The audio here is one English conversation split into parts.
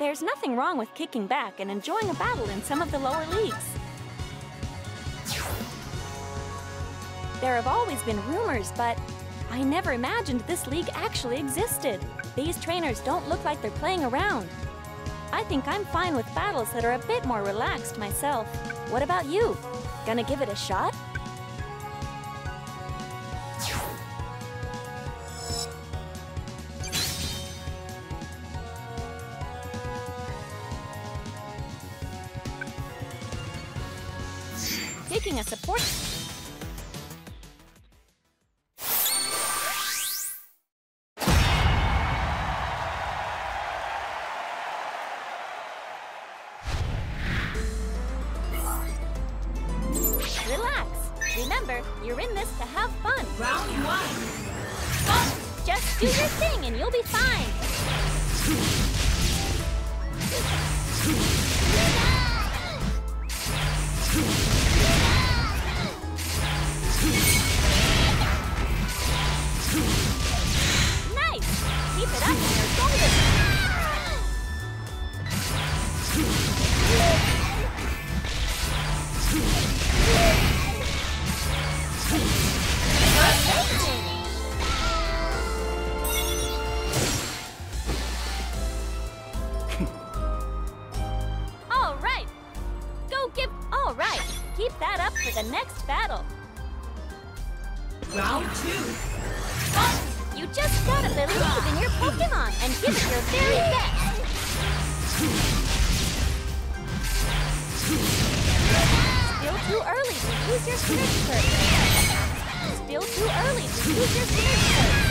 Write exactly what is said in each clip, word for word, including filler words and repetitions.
There's nothing wrong with kicking back and enjoying a battle in some of the lower leagues. There have always been rumors, but I never imagined this league actually existed. These trainers don't look like they're playing around. I think I'm fine with battles that are a bit more relaxed myself. What about you? Gonna give it a shot? Taking a support... Relax. Remember, you're in this to have fun. Round one. Oh, just do your thing and you'll be fine. Nice! Keep it up and you're golden. All right. Go give... All right. Keep that up for the next battle. Round two. Oh, you just gotta believe in your Pokemon and give it your very best. Still too early to use your Surge Curve. Still too early to use your Surge Curve.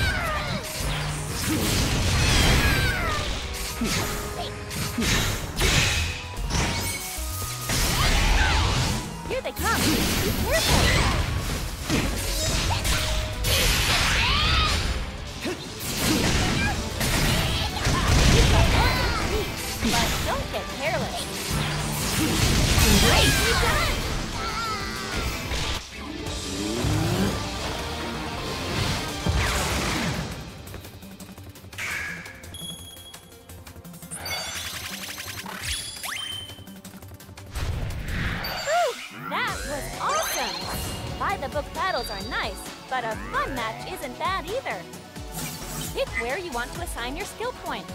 Here they come. Be careful. But don't get careless. Nicely done! Whew, that was awesome! By-the-book battles are nice, but a fun match isn't bad either. Pick where you want to assign your skill points.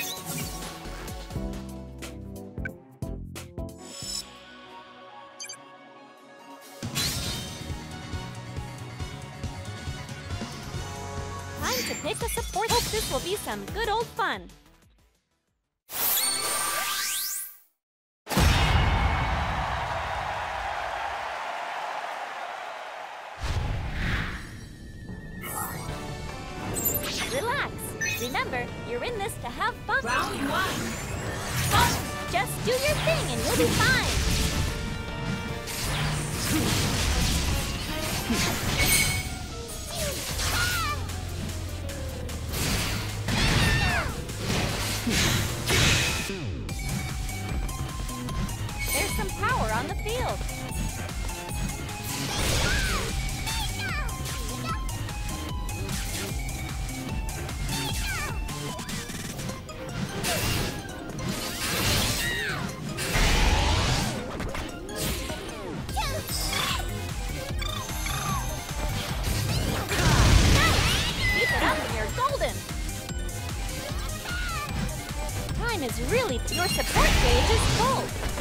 Time to pick a support. Hope this will be some good old fun. Relax. Remember, you're in this to have fun. Round one. Oh, just do your thing and you'll be fine. There's some power on the field. Keep it up and you're golden. Time is really... Your support gauge is full.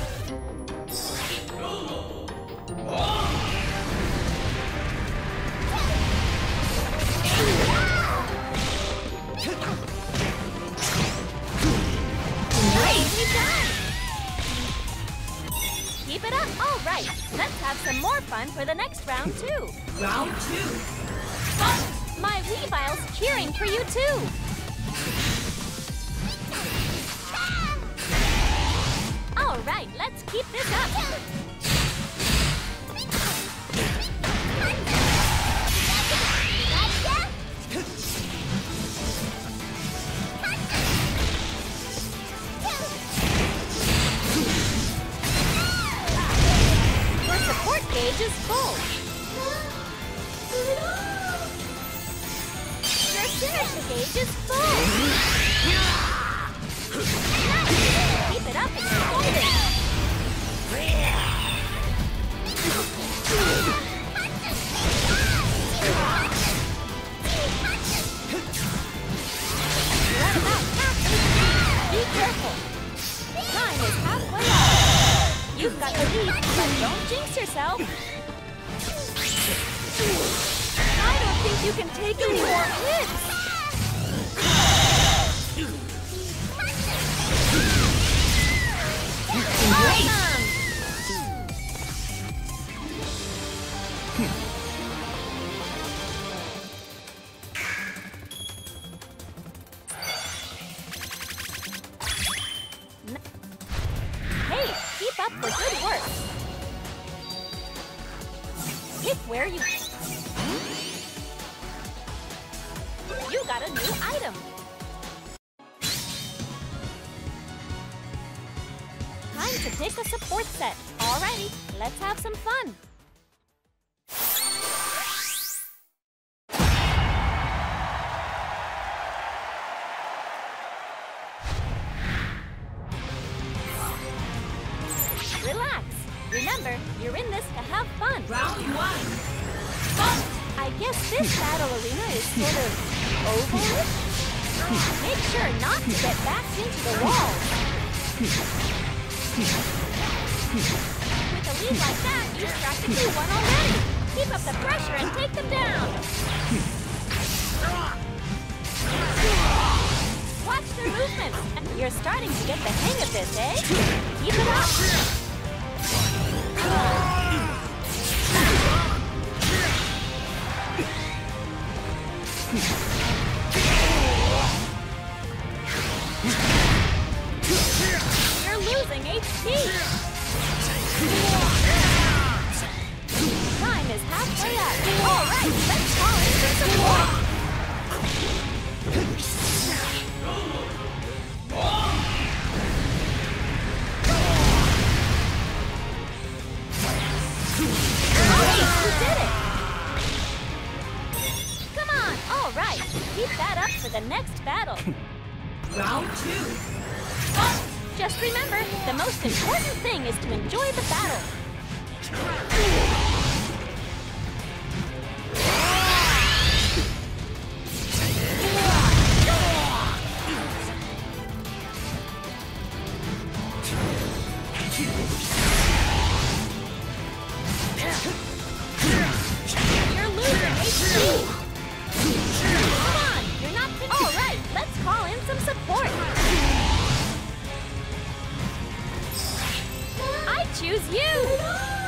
Nicely done! Keep it up. All right. Let's have some more fun for the next round, too. Round two. Oh, my Weavile's cheering for you, too. All right. Let's keep this up. Your support gauge is full. Your synergy gauge is full. Nice. it up and you're golden! You're at about half H P. Be careful! Time is halfway up! You've got the lead, but don't jinx yourself! I don't think you can take any more hits! Awesome! Hey, keep up the good work! Pick where you... You got a new item! Time to pick a support set. Alrighty, let's have some fun. Relax. Remember, you're in this to have fun. Round one. Fight! I guess this battle arena is sort of oval-ish. Make sure not to get backed into the wall. With a lead like that, you've practically won already. Keep up the pressure and take them down. Watch their movements. You're starting to get the hang of this, eh? Keep it up. You're losing H P. Time is halfway up. All right, let's call in for support. You did it! Come on, all right. Keep that up for the next battle. Round two. Fight! Just remember, the most important thing is to enjoy the battle. You're losing H P. Come on, you're not... All right, let's call in some support. I choose you.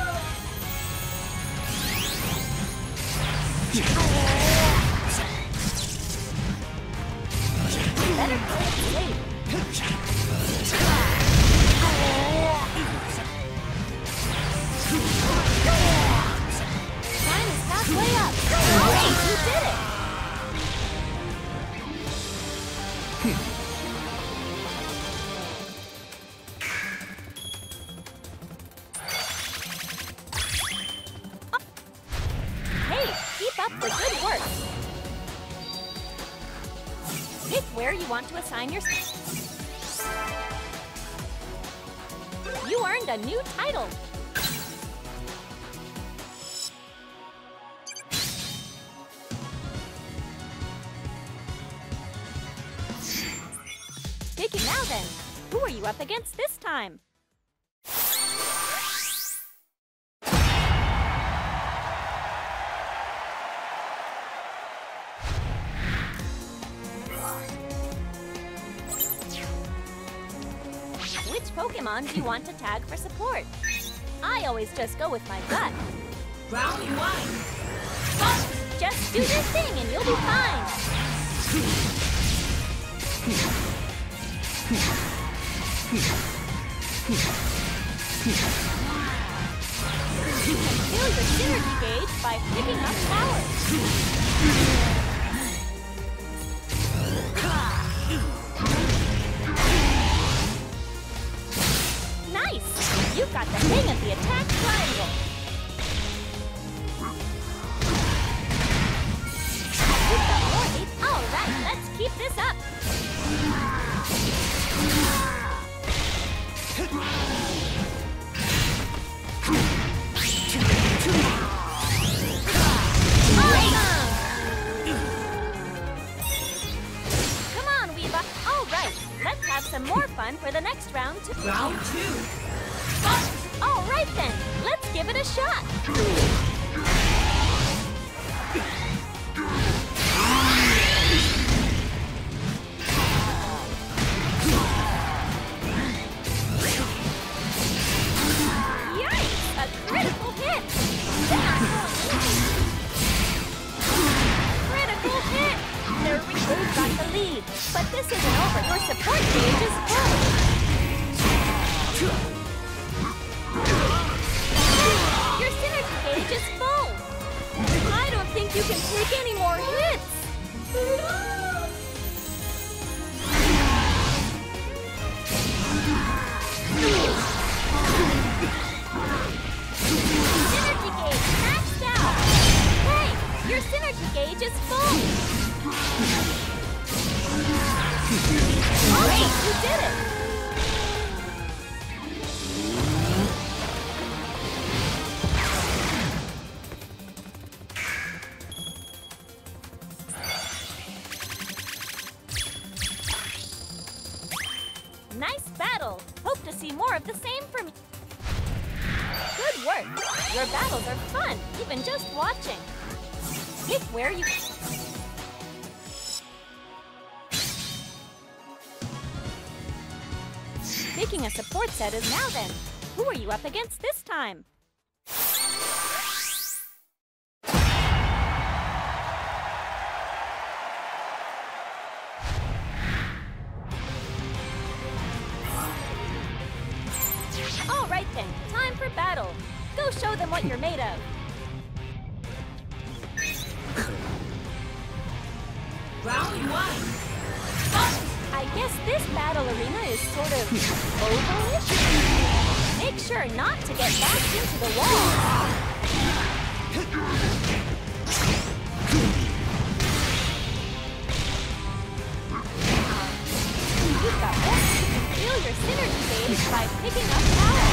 Better play it safe. Time is halfway up. Great, you did it. Hey, keep up the good work. Pick where you want to assign your... You earned a new title. Pick it now then. Who are you up against this time? Which Pokemon do you want to tag for support? I always just go with my gut. Round one. Fight! Just do your thing and you'll be fine. You can fill your synergy gauge by picking up power. Nice! You've got the hang of the attack triangle. With the more H P. All right, let's keep this up. everyone for the next round to... Round two. Fight! All right then, let's give it a shot. Yikes, a critical hit. They're not going easy. Critical hit. Their recruit got the lead, but this isn't over. Your support gauge is full. Your synergy gauge is full! I don't think you can take any more hits! Synergy gauge maxed out! Hey! Your synergy gauge is full! Great! You did it! Nice battle! Hope to see more of the same from you. Good work! Your battles are fun, even just watching. Pick where you... Picking a support set is now then. Who are you up against this time? All right then, time for battle. Go show them what you're made of. Round one. Fight! I guess this battle arena is sort of ovalish. Make sure not to get backed into the wall. You've got one. You can feel your synergy gauge by picking up power.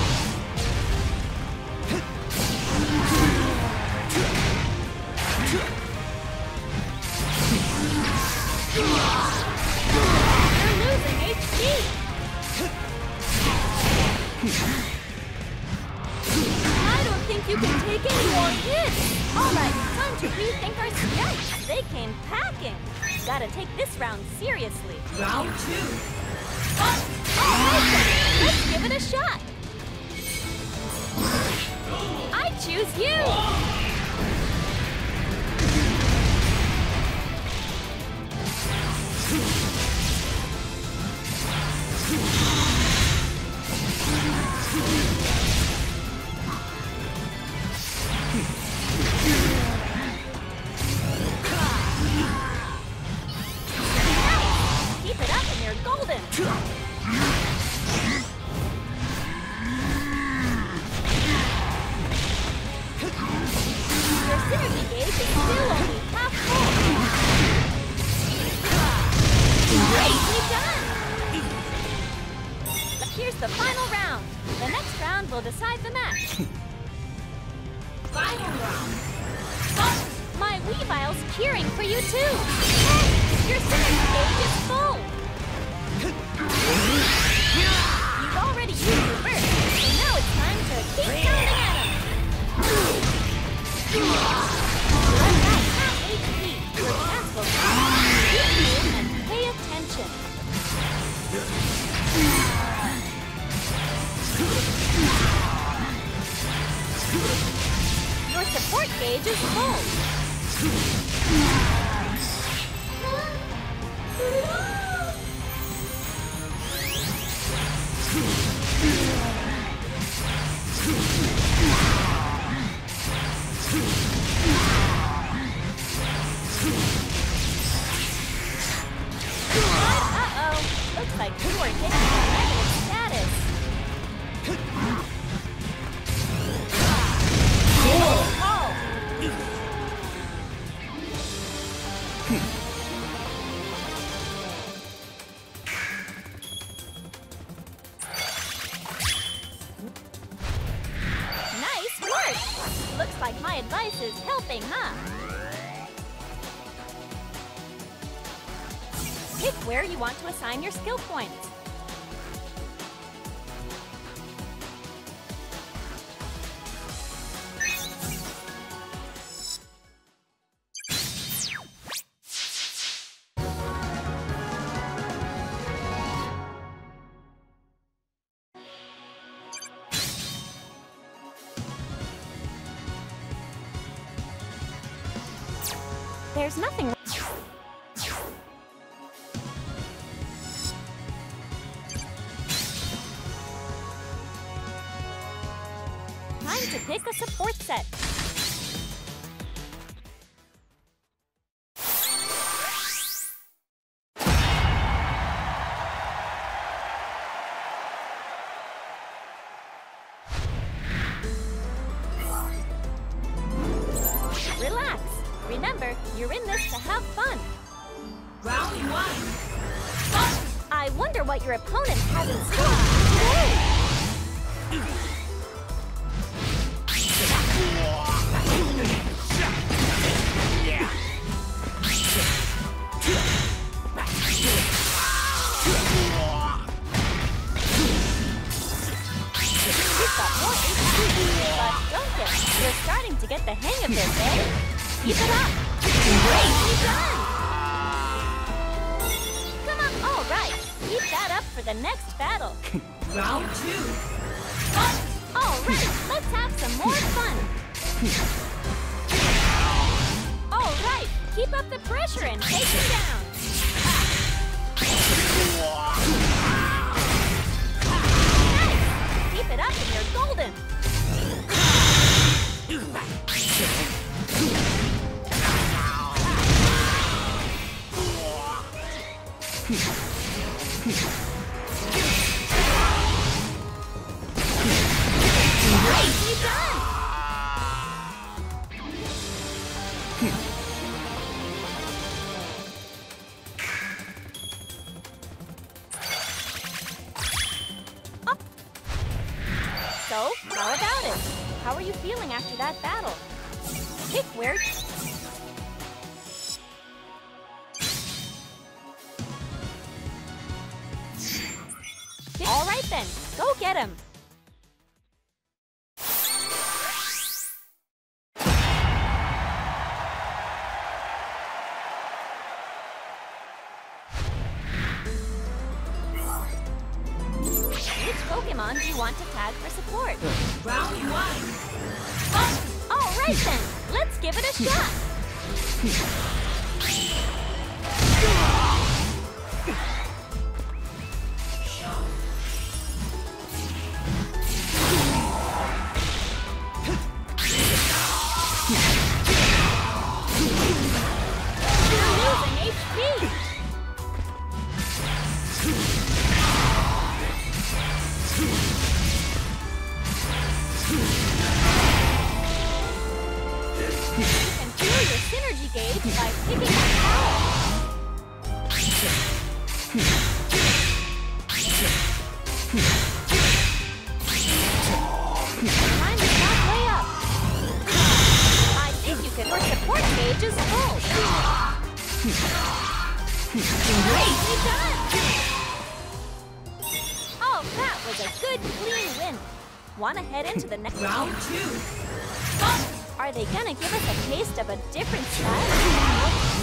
You're losing H P. I don't think you can take any more hits. All right, time to rethink our strikes. They came packing. Gotta take this round seriously. Round two. Fight! All right then, let's give it a shot. I choose you. Keep it up and you're golden. Your synergy gauge is still only half full. Greatly done! Here's the final round. The next round will decide the match. Final round. Fight! My Weavile's cheering for you too! Hey! Your synergy gauge is full! You've already used your burst, so now it's time to keep pounding at him! Let that half H P! Your chance will come! Keep moving and pay attention! Your support gauge is full! Uh-oh! Looks like you are getting a negative status. Oh! Nice work! Looks like my advice is helping, huh? Pick where you want to assign your skill points. There's nothing. Time to pick a support set. Relax. Remember, you're in this to have fun. Round one. Fight! I wonder what your opponent has in store today. You've got more H P, but don't get You're starting to get the hang of this, eh? Keep it up! Great done! Come on, all right. Keep that up for the next battle. Round two. Fight! All right, let's have some more fun. All right, keep up the pressure and take it down. Nice! Keep it up and you're golden. Nicely done! Up. So, how about it? How are you feeling after that battle? Pick where... All right then, go get him. Which Pokemon do you want to tag for support? Round one. Fight! All right then, let's give it a shot. You're losing H P. You can feel your synergy gauge by picking up power. Time is not way up. I think you can. Your support gauge is full. Greatly done. Oh, that was a good, clean win. Wanna head into the next Round two. Fight! Are they gonna give us a taste of a different style?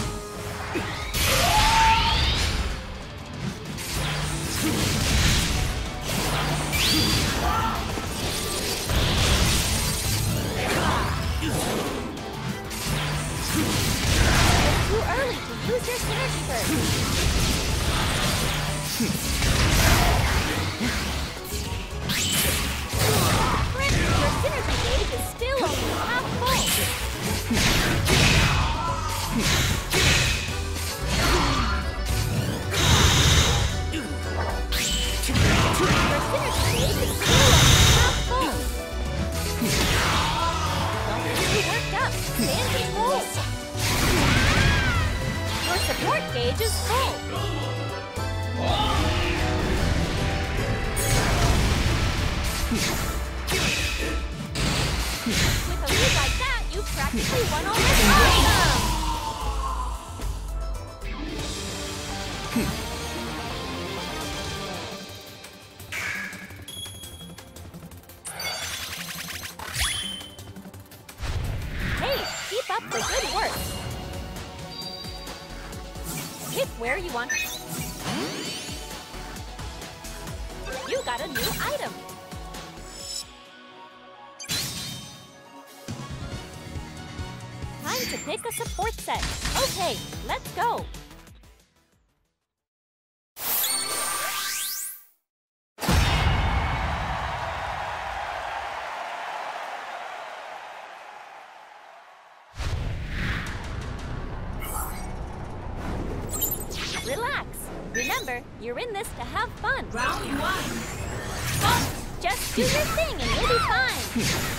It's too early to use your synergy burst. Frick, your synergy gauge is still only half full. Your synergy gauge is still only half full. Don't get too worked up. Stay in control. Your support gauge is full. With a lead like that, you practically won already. Awesome! Hey, keep up the good work. Pick where you want. You got a new item. Time to pick a support set. Okay, let's go. Relax. Remember, you're in this to have fun. Round one. Fight! Just do your thing and you'll be fine.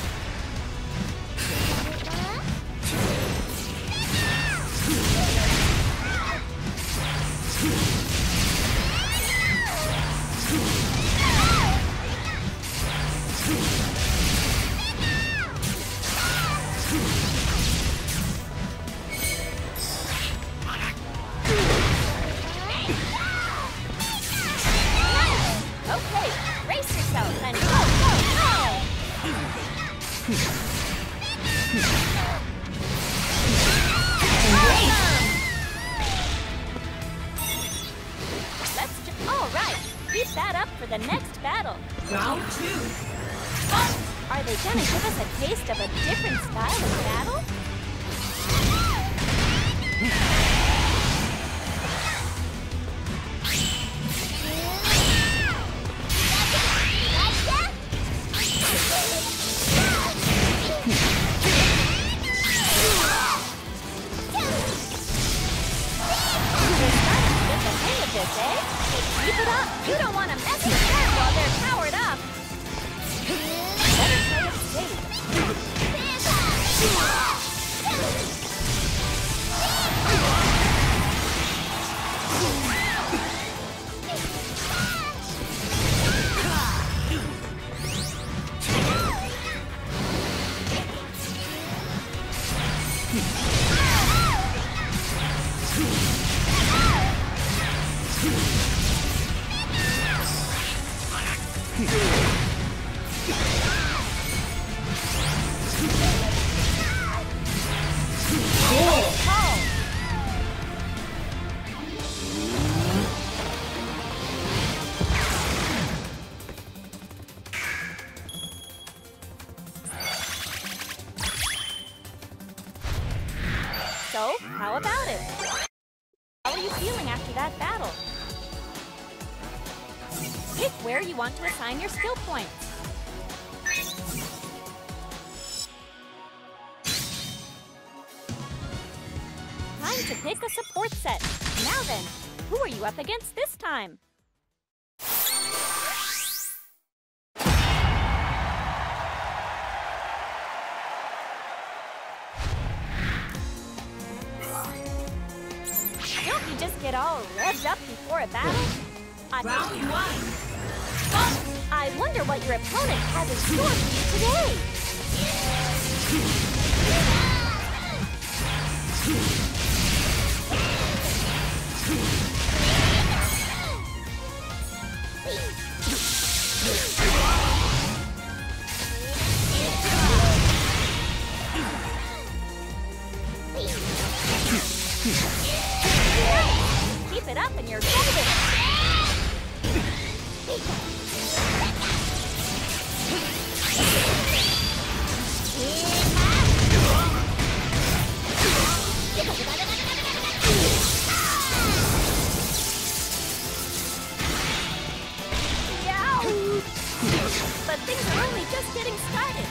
Okay, brace yourself and go, go, go! Awesome! Let's ju- all right, keep that up for the next battle. Round two. Fight! Are they gonna give us a taste of a different style of battle? This, eh? Keep it up! You don't want to mess with them while they're powered up! Better play it safe. So, how about it? How are you feeling after that battle? Pick where you want to assign your skill points. Time to pick a support set. Now then, who are you up against this time? Don't you just get all revved up before a battle? I, Round one. Fight! I wonder what your opponent has in store for you today. Keep it up and you're golden. But things are only just getting started.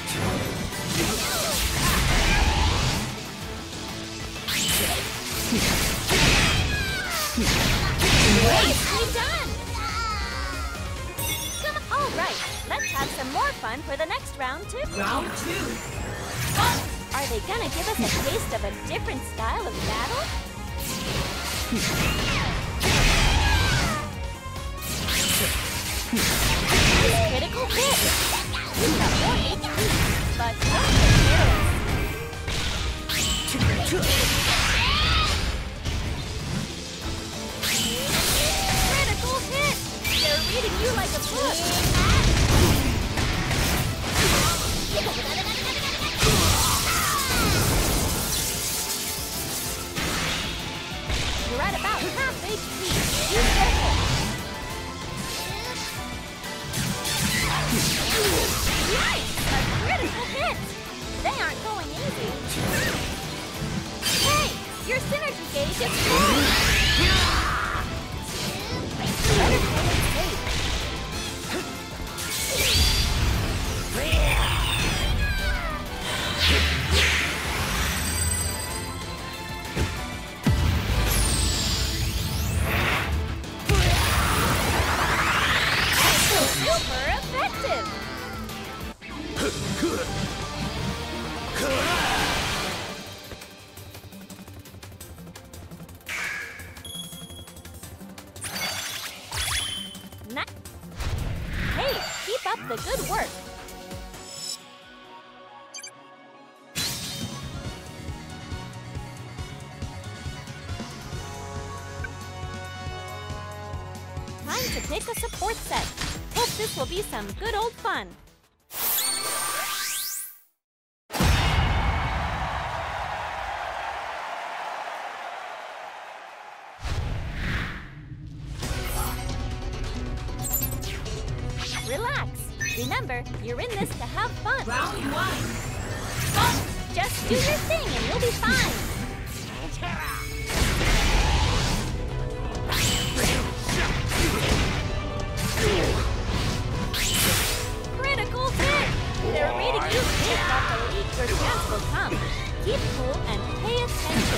Nicely done! Come on. All right, let's have some more fun for the next round, too. Round two. Fight! Are they gonna give us a taste of a different style of battle? Critical hit! You've got more H P, but don't get careless. Critical hit! They're reading you like a book! You're at about half H P. Be careful! Nice! A critical hit! They aren't going easy. Your synergy gauge is full! Better play it safe. Super effective! Ni- Hey, keep up the good work. Time to pick a support set. Hope this will be some good old fun. Relax. Remember, you're in this to have fun. Round one. Fight! Just do your thing and you'll be fine. Critical hit! They're reading you big off the lead. Your chance will come. Keep cool and pay attention.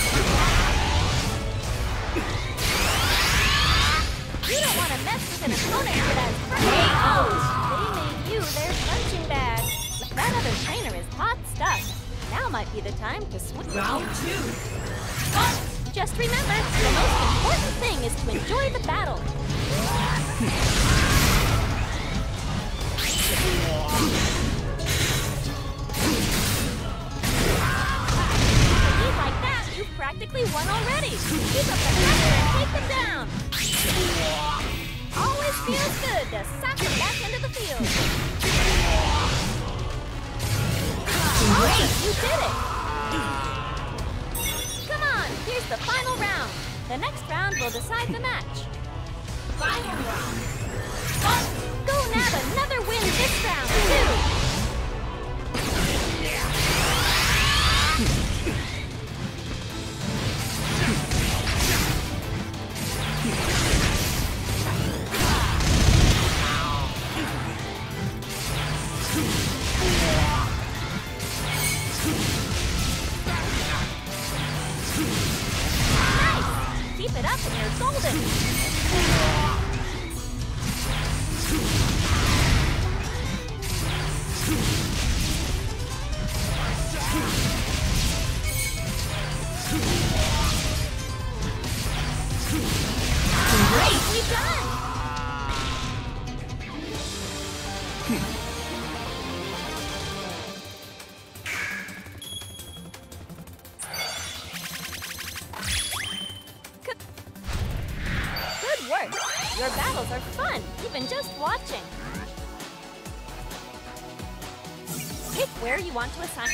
You don't want to mess with an opponent that has perfect moves. They made you their punching bag. That other trainer is hot stuff. Now might be the time to switch. Round two. Fight! Just remember, the most important thing is to enjoy the battle. If like that, you've practically won already. Keep up the pressure and take them down. Always feels good to sock them back into the field. Awesome, you did it. Come on, here's the final round. The next round will decide the match. Final round. Fight! Go nab another win this round, too! Nice! Keep it up and you're golden! Greatly done! Good Good work! Your battles are fun, even just watching. Pick where you want to assign.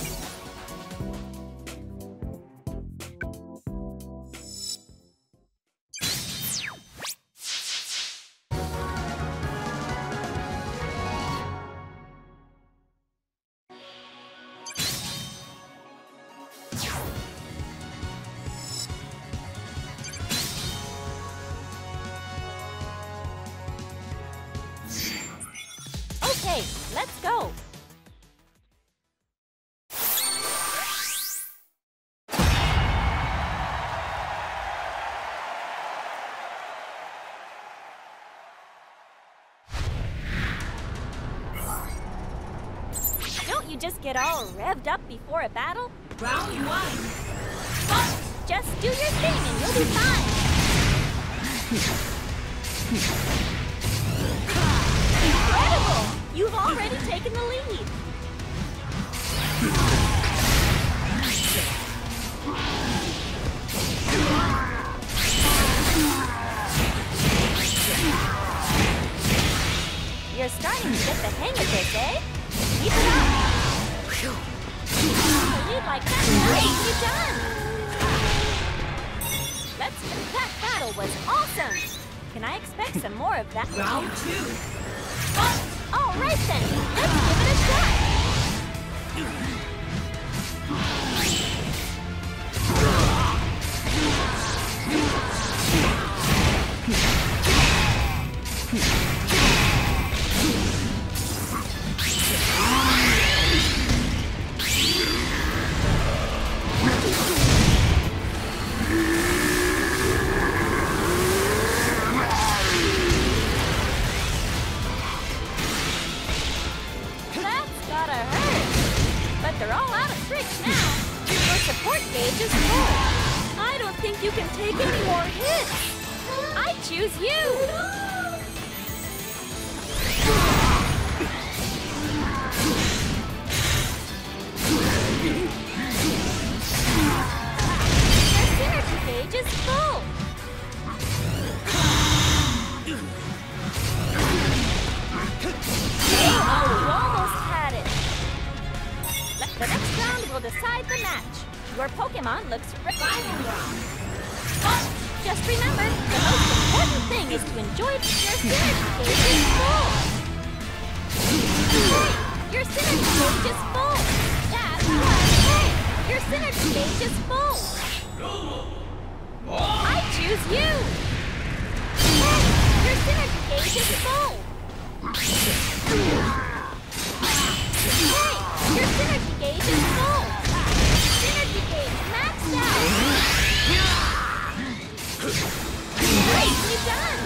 Okay, let's go. Don't you just get all revved up before a battle? Round one. Fight! Just do your thing and you'll be fine. Incredible! You've already taken the lead. You're starting to get the hang of this, eh? Keep it up! A lead like that, nicely done! Let's that battle was awesome! Can I expect some more of that? Round two. Fight! All right then, let's give it a shot! support gauge is full. I don't think you can take any more hits. I choose you. Your synergy gauge is full. Oh, you almost had it. The next round will decide the match. Your Pokemon looks ready. Final round. Just remember, the most important thing is to enjoy your synergy gauge is full. Hey, your synergy gauge is full. That's right. Hey, your synergy gauge is full. I choose you. Hey, your synergy gauge is full. Hey, your synergy gauge is full. Synergy gauge maxed out. Nicely done.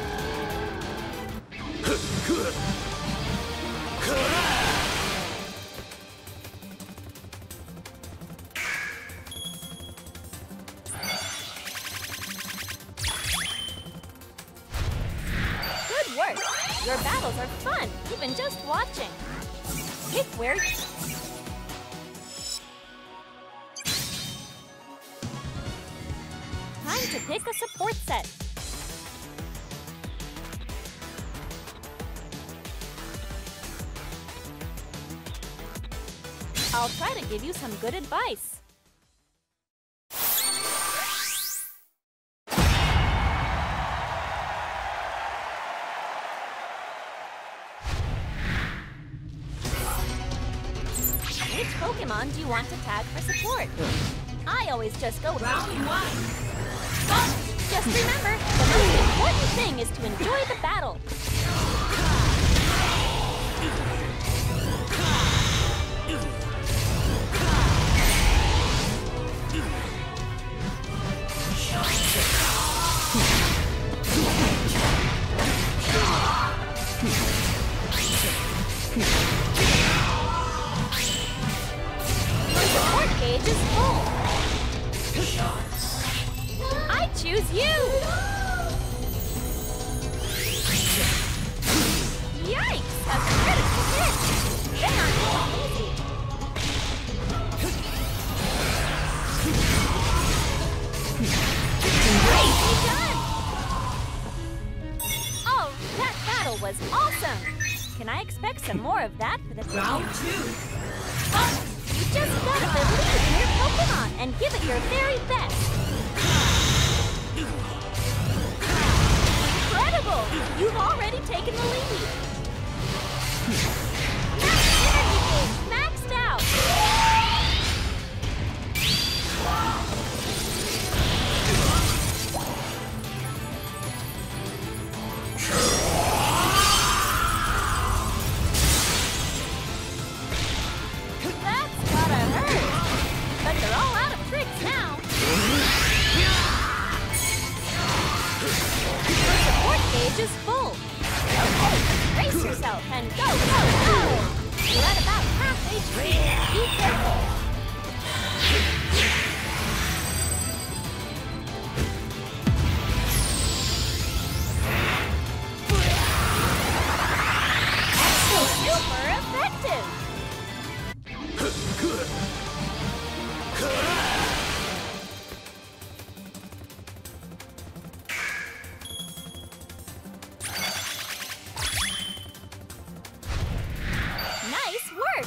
Good work. Your battles are fun, even just watching. Pick where you... Time to pick a support set. I'll try to give you some good advice. Which Pokemon do you want to tag for support? I always just go... Round one. Just remember, the most important thing is to enjoy the battle. Your support gauge is full. I choose you! Yikes! A critical hit! Then I'm easy. Nicely done! Oh, that battle was awesome! Can I expect some more of that for the Round two. You just gotta believe in your Pokemon and give it your very best! Incredible! You've already taken the lead! Max Energy Gauge maxed out! That's gotta hurt! But they're all out of tricks now! Your support gauge is full. Okay, brace yourself and go, go, go! You're at about half H P. Be careful. Super effective! Nice work!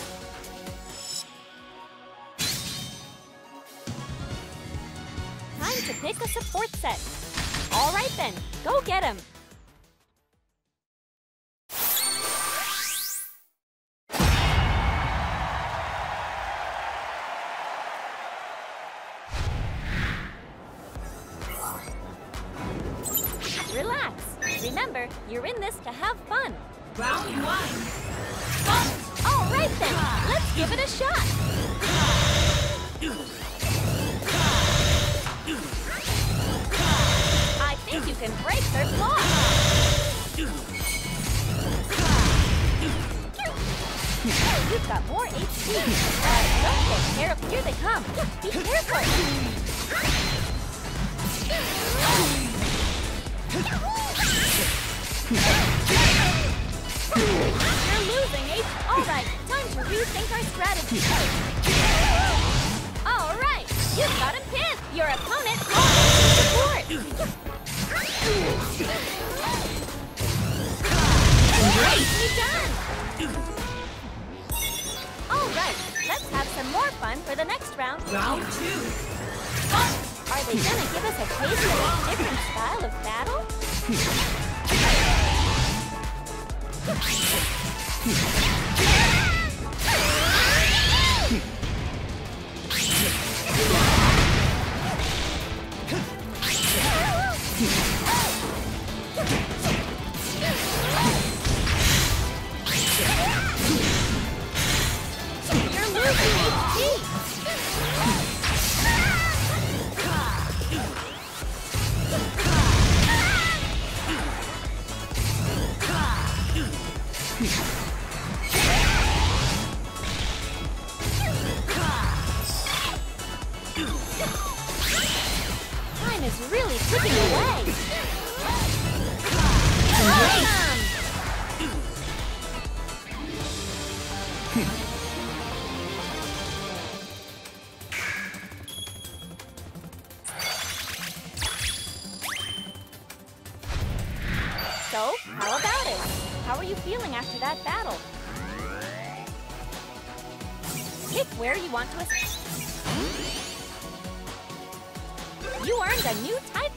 Time to pick a support set. All right then, go get him! Relax. Remember, you're in this to have fun. Round one. All right then, let's give it a shot. I think you can break their block. Oh, you've got more H P. Uh, don't get careful. Here they come. come. Be careful. You're losing, Ace. All right, time to rethink our strategy. All right, you've got him pinned. Your opponent lost support. Nicely done. All right, let's have some more fun for the next round. Round two. Are they gonna give us a taste of a different style of battle? You're losing H P! Time is really ticking away. Awesome! So, how about it? How are you feeling after that battle? Pick where you want to escape. You earned a new type.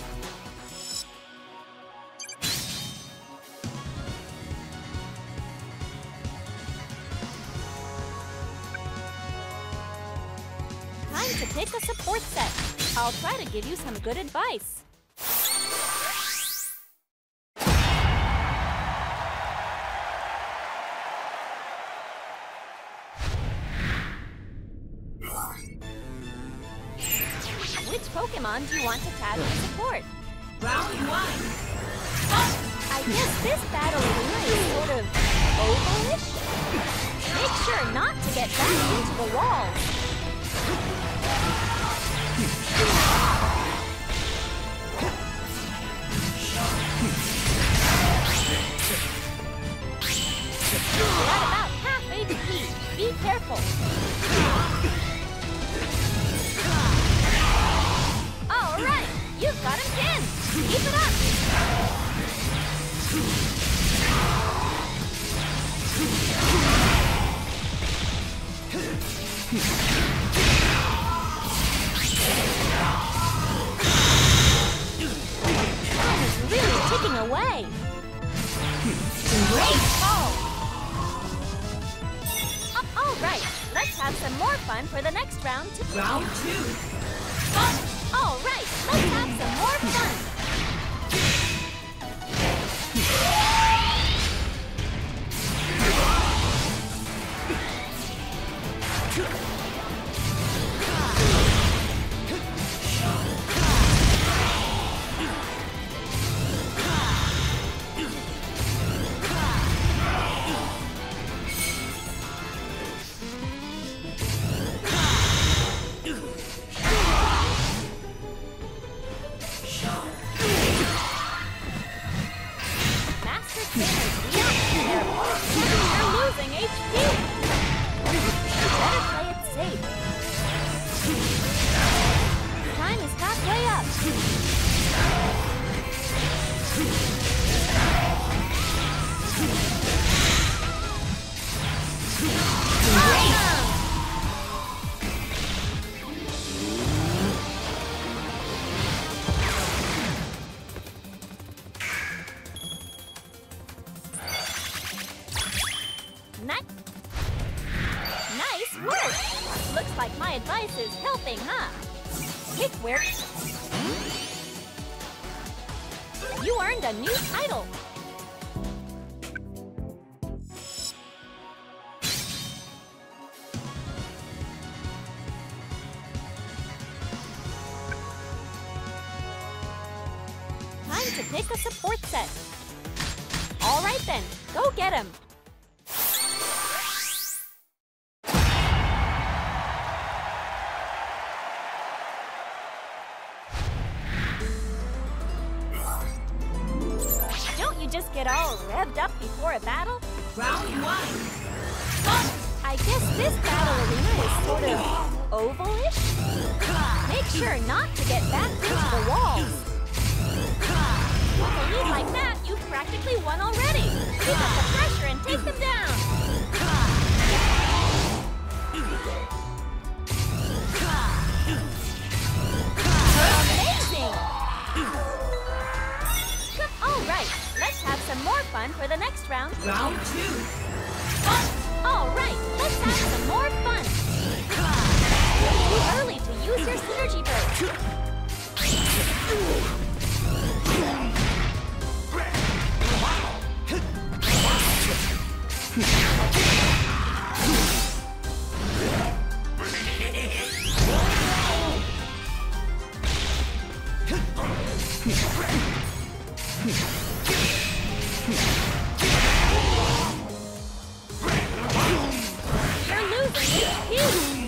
Time to pick a support set. I'll try to give you some good advice. Which Pokemon do you want to tag for support? Round one. I guess this battle arena is sort of ovalish. Make sure not to get back into the walls. You're at about half H P. Be careful. All right, you've got him pinned. Keep it up. Time is really ticking away. Great call. Uh, all right, let's have some more fun for the next round. To Round two. all right, let's have some more fun. Master Trainers react. You're losing H P. Better play it safe. Time is halfway up. Awesome! Ni- nice work! Looks like my advice is helping, huh? Pick where... You earned a new title! Time to pick a support set. All right then, go get him! just get all revved up before a battle? Round one. I guess this battle arena is sort of ovalish. Make sure not to get backed into the walls. With a lead like that, you've practically won already. Keep up the pressure and take them down. Amazing! All right, let's have some more fun for the next round. Round two. All right, let's have some more fun. Too early to use your synergy burst. You're losing H P.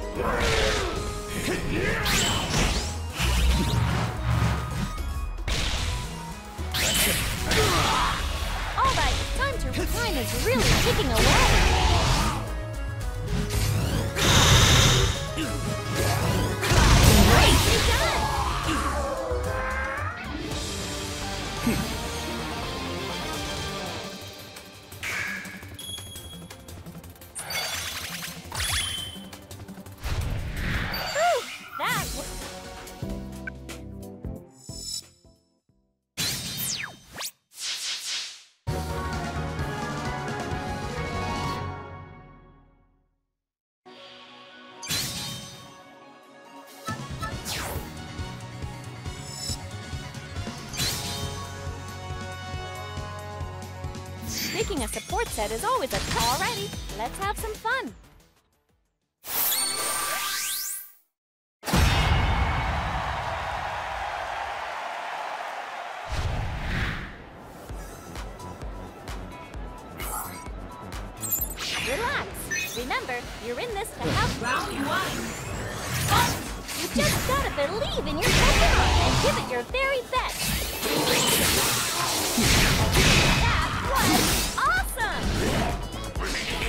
All right, time to time is really ticking away. Nicely done. Whew, that was... Picking a support set is always a tough. Alrighty, let's have some fun. Relax. Remember, you're in this to have Round one. You just gotta believe in your Pokemon and give it your very best. That was awesome!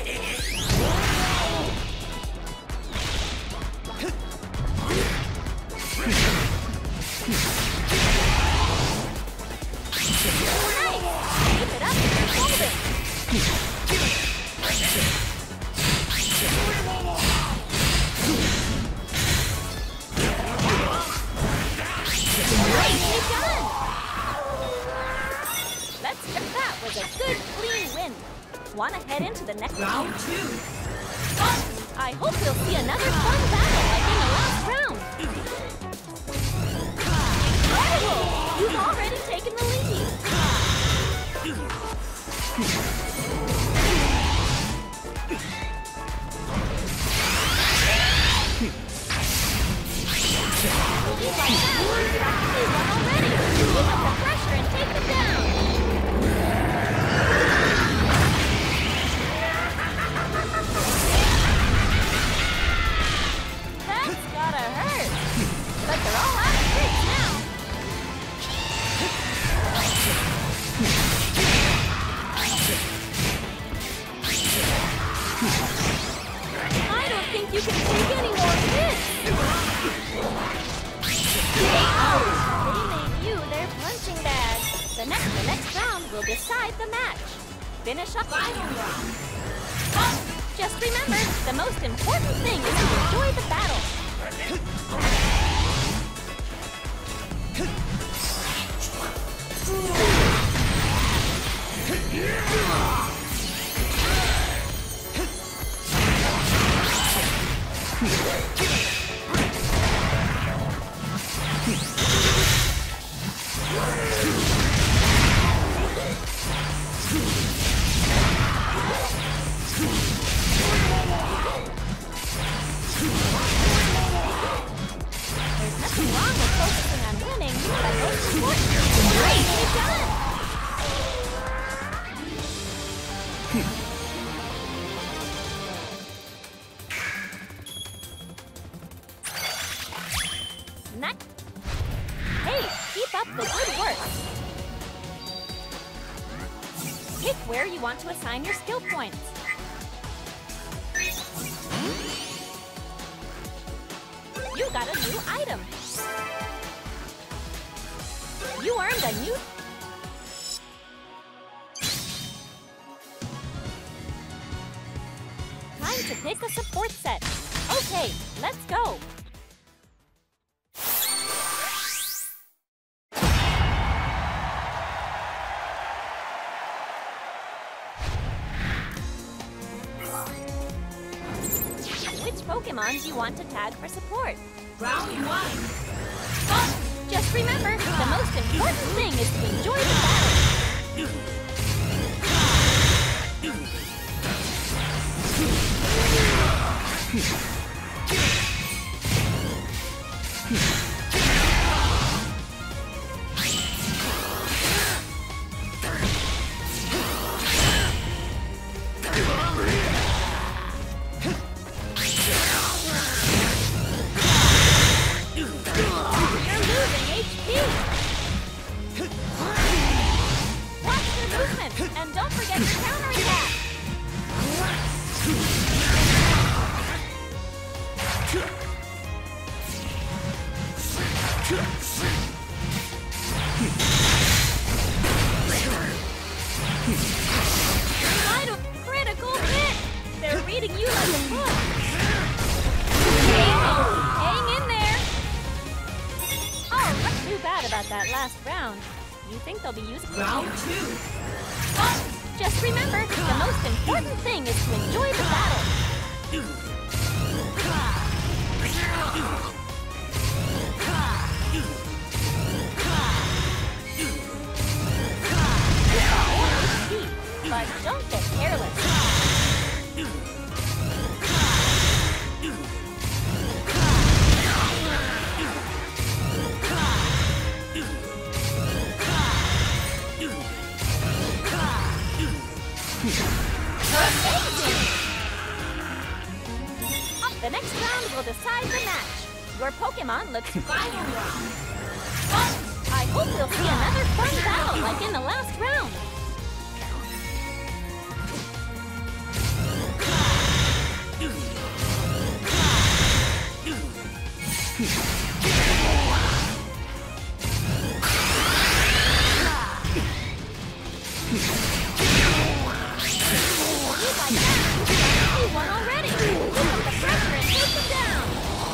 Nice! Keep it up and you're golden! Nicely done! Let's get that was a good, clean win. Wanna head into the next Round round? two. I hope we'll see another fun battle like in the last round. Incredible! You've already taken the lead. Lead like that, you've practically won already. Keep up the pressure and take them down. That's gotta hurt. But they're all out of tricks now. I don't think you can take any more hits. They made you their punching bag. The next, the next round will decide the match. Finish up. Final round. Just remember, the most important thing is to enjoy the battle. There's nothing wrong with focusing on winning, but most important, greatly done! Next. Hey, keep up the good work. Pick where you want to assign your skill points. You got a new item. You earned a new... Time to pick a support set. Okay, let's go. Which Pokemon do you want to tag for support? Round one. Fight! Just remember, the most important thing is to enjoy the battle. And don't forget your counterattack! Kind of critical hit! They're reading you like a book! Hang in there! Oh, not too bad about that last round. You think they'll be using... Round two. Just remember, the most important thing is to enjoy the battle. But don't get careless. The next round will decide the match. Your Pokemon looks final round. I hope we'll see another fun battle like in the last round. You won already! Pick up the pressure and take them down!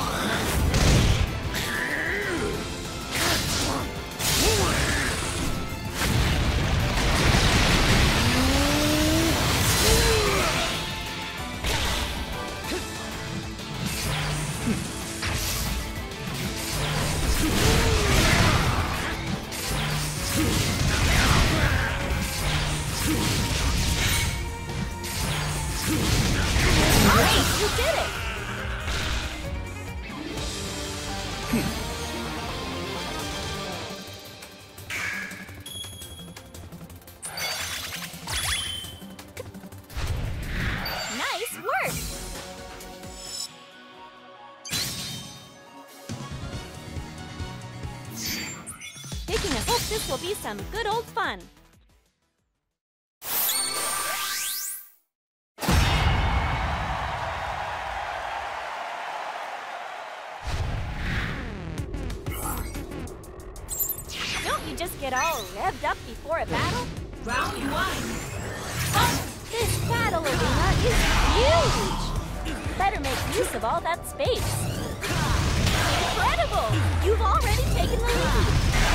Great, you did it! Nice work! Taking a hope this will be some good old fun. Just get all revved up before a battle? Round one. This battle arena is huge! Better make use of all that space. Incredible! You've already taken the lead!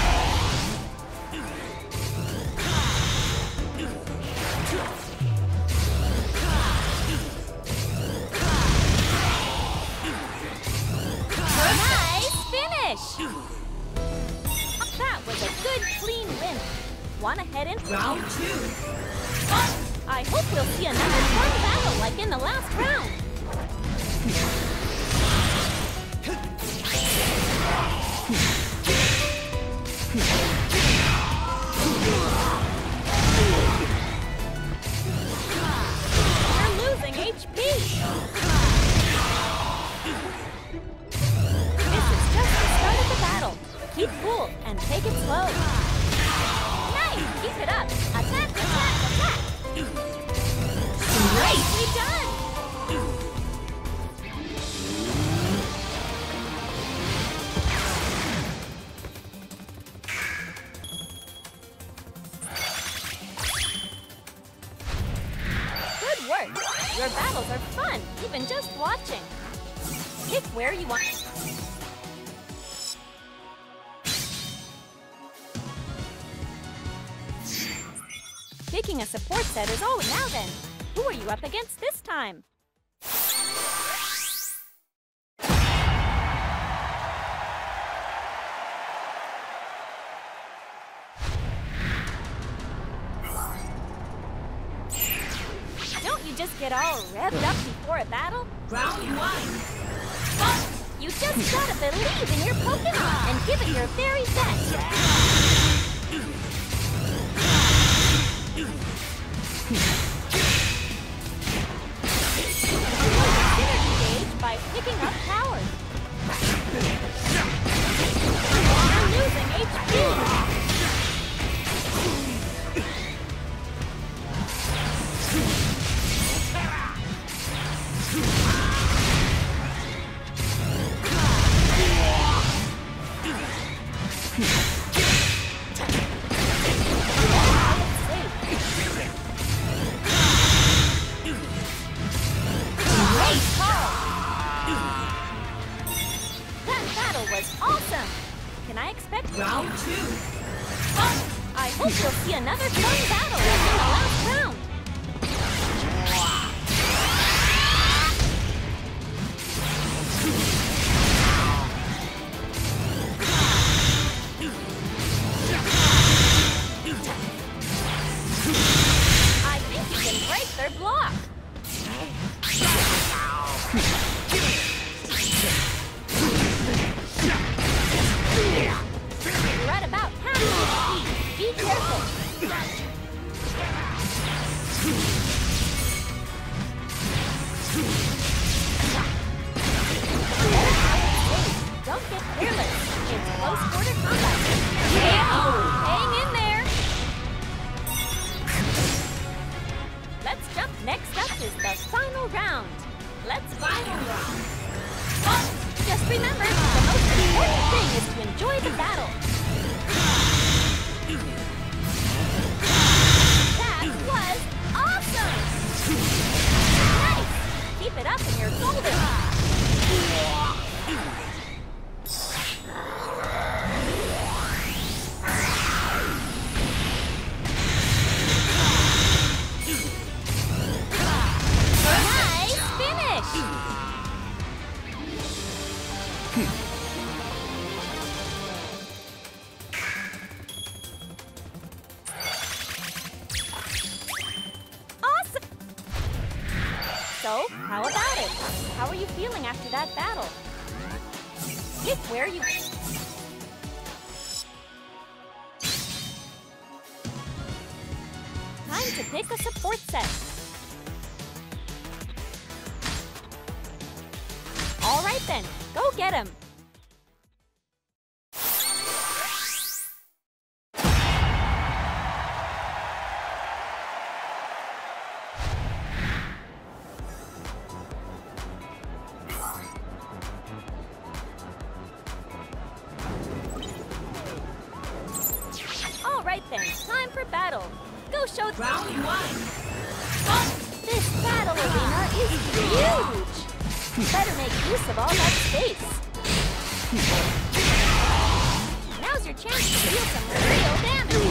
Nice finish! That was a good, clean win. Wanna head in? Round two. I hope we'll see another fun battle like in the last round. You're losing H P. This is just the start of the battle. Keep cool and take it slow. Nice! Keep it up! Attack, attack, attack! Nicely done! Good work! Your battles are fun, even just watching. Pick where you want. Picking a support set is always. Now then, who are you up against this time? Don't you just get all revved up before a battle? Round one. You just gotta believe in your Pokemon and give it your very best. Synergy gauge by picking up power. You're losing H P. Awesome! Can I expect round two? I hope you'll see another fun battle in the last round. I think you can break their block. You're at about half speed. Be careful. Don't get careless. It's close quarter combat. Hang in there. Let's jump. Next up is the final round. Let's Final round. just remember, the most important thing is to enjoy the battle. That was awesome! Nice! Keep it up and you're golden! Nice finish! Awesome! So, how about it? How are you feeling after that battle? Pick where you... Time to pick a support set. All right then, go get him. All right then, time for battle. Go show... Round one. This battle arena is huge! Better make use of all that space. Now's your chance to deal some real damage.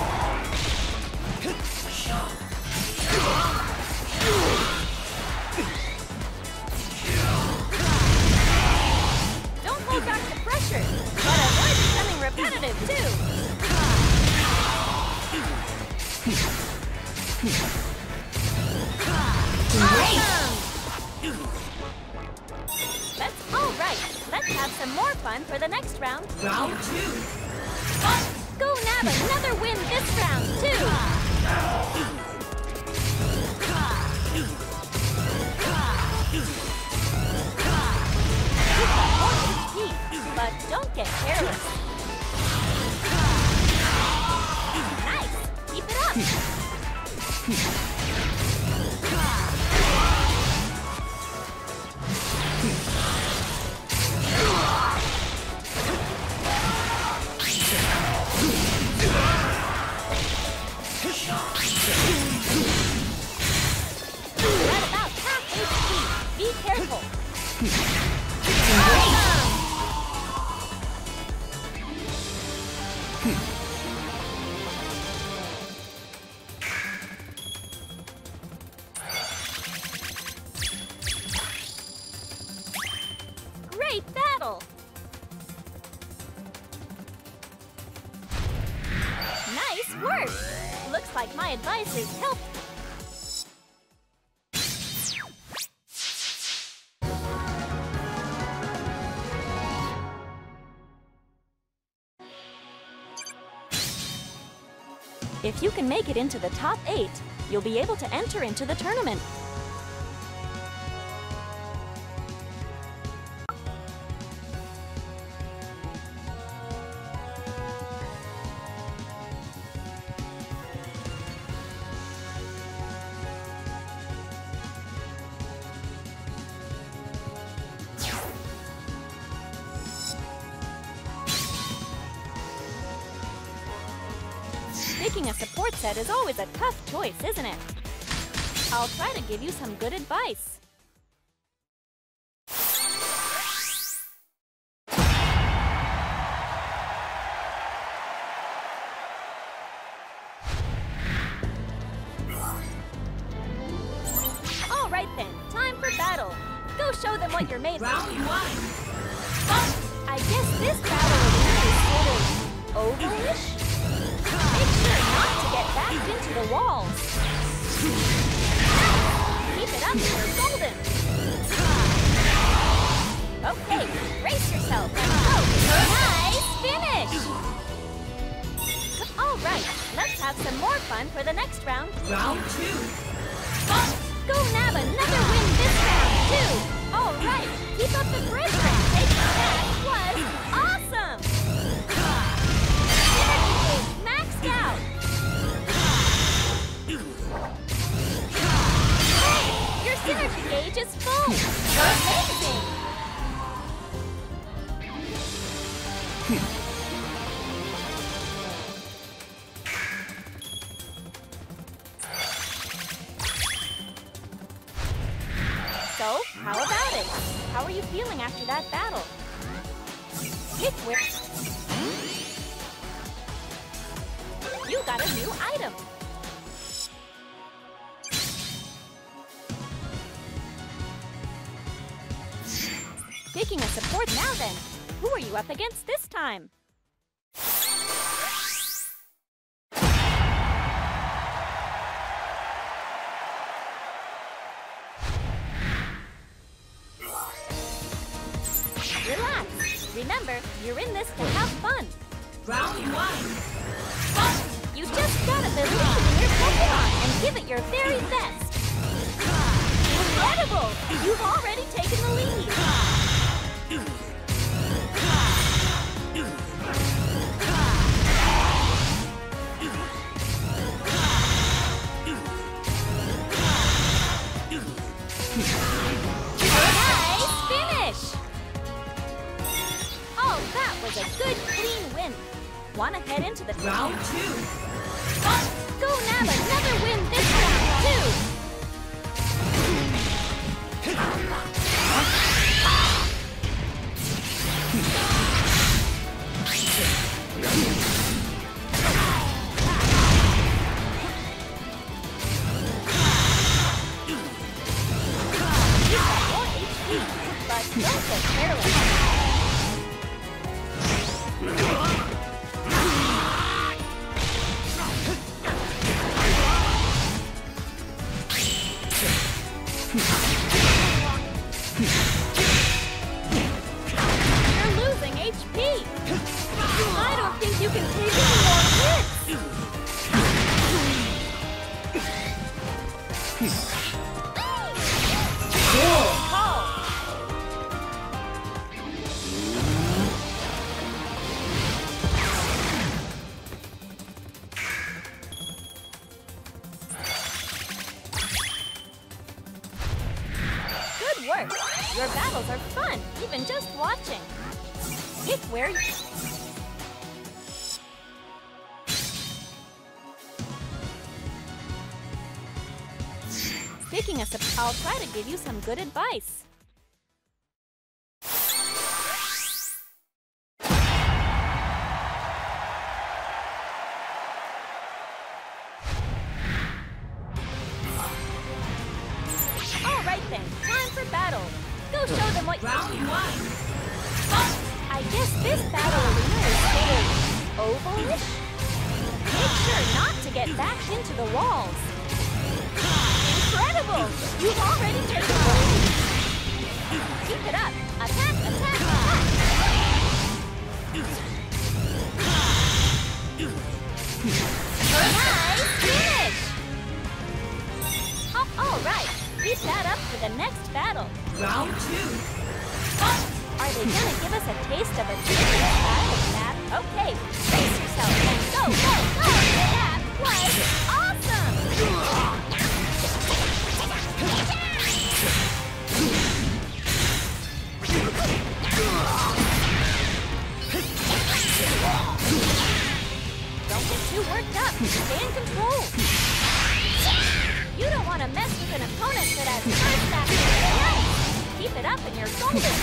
Don't hold back the pressure, but avoid becoming repetitive too. Awesome! That's all right. Let's have some more fun for the next round. Round two. Go nab another win this round, too! You've got more H P, but don't get careless. Nice! Keep it up! Great battle! Nice work! Looks like my advice has helped. If you can make it into the top eight, you'll be able to enter into the tournament. Picking a support set is always a tough choice, isn't it? I'll try to give you some good advice. All right then, time for battle. Go show them what you're made of. Round one. I guess this battle is really sort of ovalish. Make sure not to get backed into the walls. Keep it up, you're golden. Okay, brace yourself and go. Nice finish! All right, let's have some more fun for the next round. Round two. Go nab another win this round, too. All right, keep up the bridge run. That was awesome! Maxed out! Hey, your synergy gauge is full! Amazing! So, how about it? How are you feeling after that battle? Pick where... You got a new item! Picking a support now then. Who are you up against this time? Relax. Remember, you're in this to have fun. Round one. You just gotta believe in your Pokemon and give it your very best. Incredible! You've already taken the lead. Nice finish! Oh, that was a good, clean win. Wanna head into the Round two. Go nab another win this round, too! You've got more H P, but don't get careless. You're losing H P! I don't think you can take any more hits! Good call! Good work! Your battles are fun, even just watching. Pick where you... Picking a sup- I'll try to give you some good advice. show them what Round you... one. I guess this battle arena is sort of ovalish? Make sure not to get backed into the walls. Incredible! You've already taken the lead. Keep it up. Attack, attack, attack! Nice finish! Oh, all right. Keep that up for the next battle. Round two. Are they gonna give us a taste of a different style of that? Okay, brace yourself and go, go, go! That was awesome! Don't get too worked up. Stay in control. You don't want to mess with an opponent that has first action. Nice! Keep it up in your shoulders.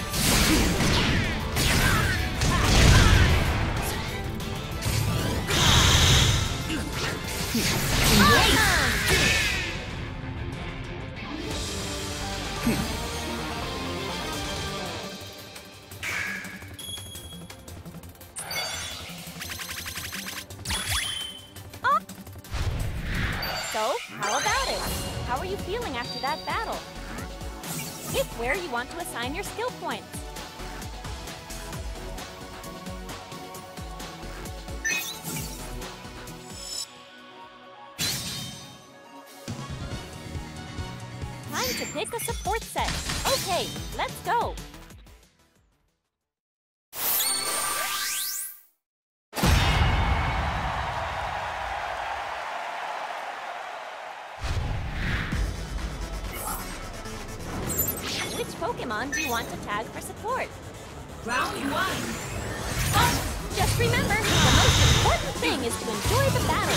So, how about it? How are you feeling after that battle? Pick where you want to assign your skill points. Time to pick a support set. Okay, let's go. Which Pokemon do you want to tag for support? Round one. Just remember, the most important thing is to enjoy the battle.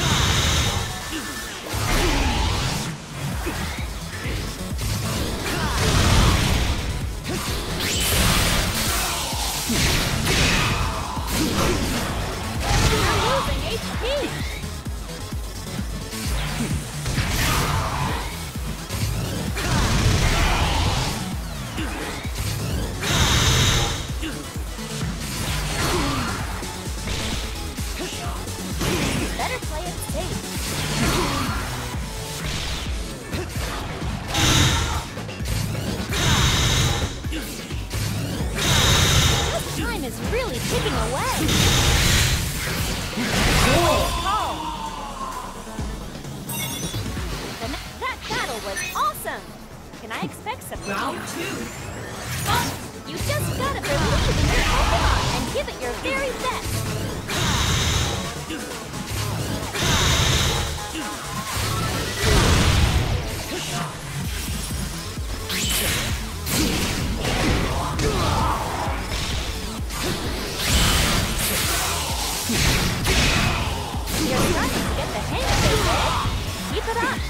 You're losing H P. Better play it safe. This time is really ticking away. Oh. The ne- that battle was awesome. Can I expect some? Round two. You just gotta believe in your Pokemon and give it your very best. You're starting to get the hang of it, Red. Keep it up.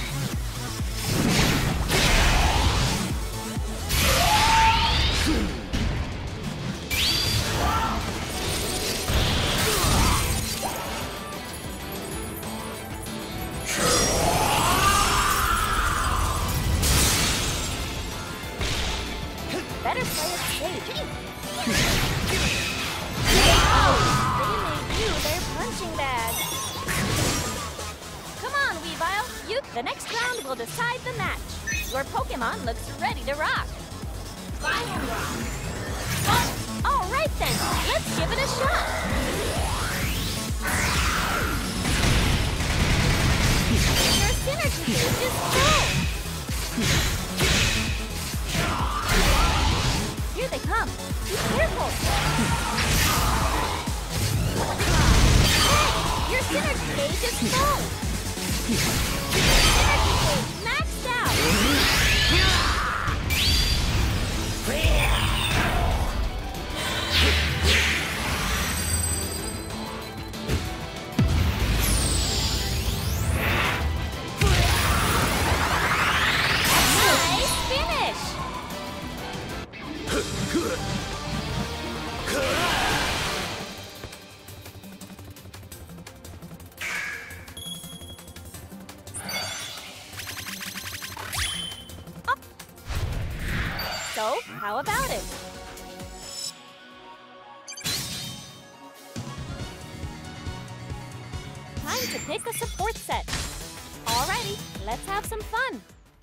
Better play it safe. Wow! They made you their punching bag. Come on, Weavile. You. The next round will decide the match. Your Pokemon looks ready to rock. Final round. All right then, let's give it a shot. Your synergy gauge is full. Here they come. Be careful. Hey, your synergy gauge is full. Synergy gauge maxed out. Nice finish. Time to pick a support set. Alrighty, let's have some fun.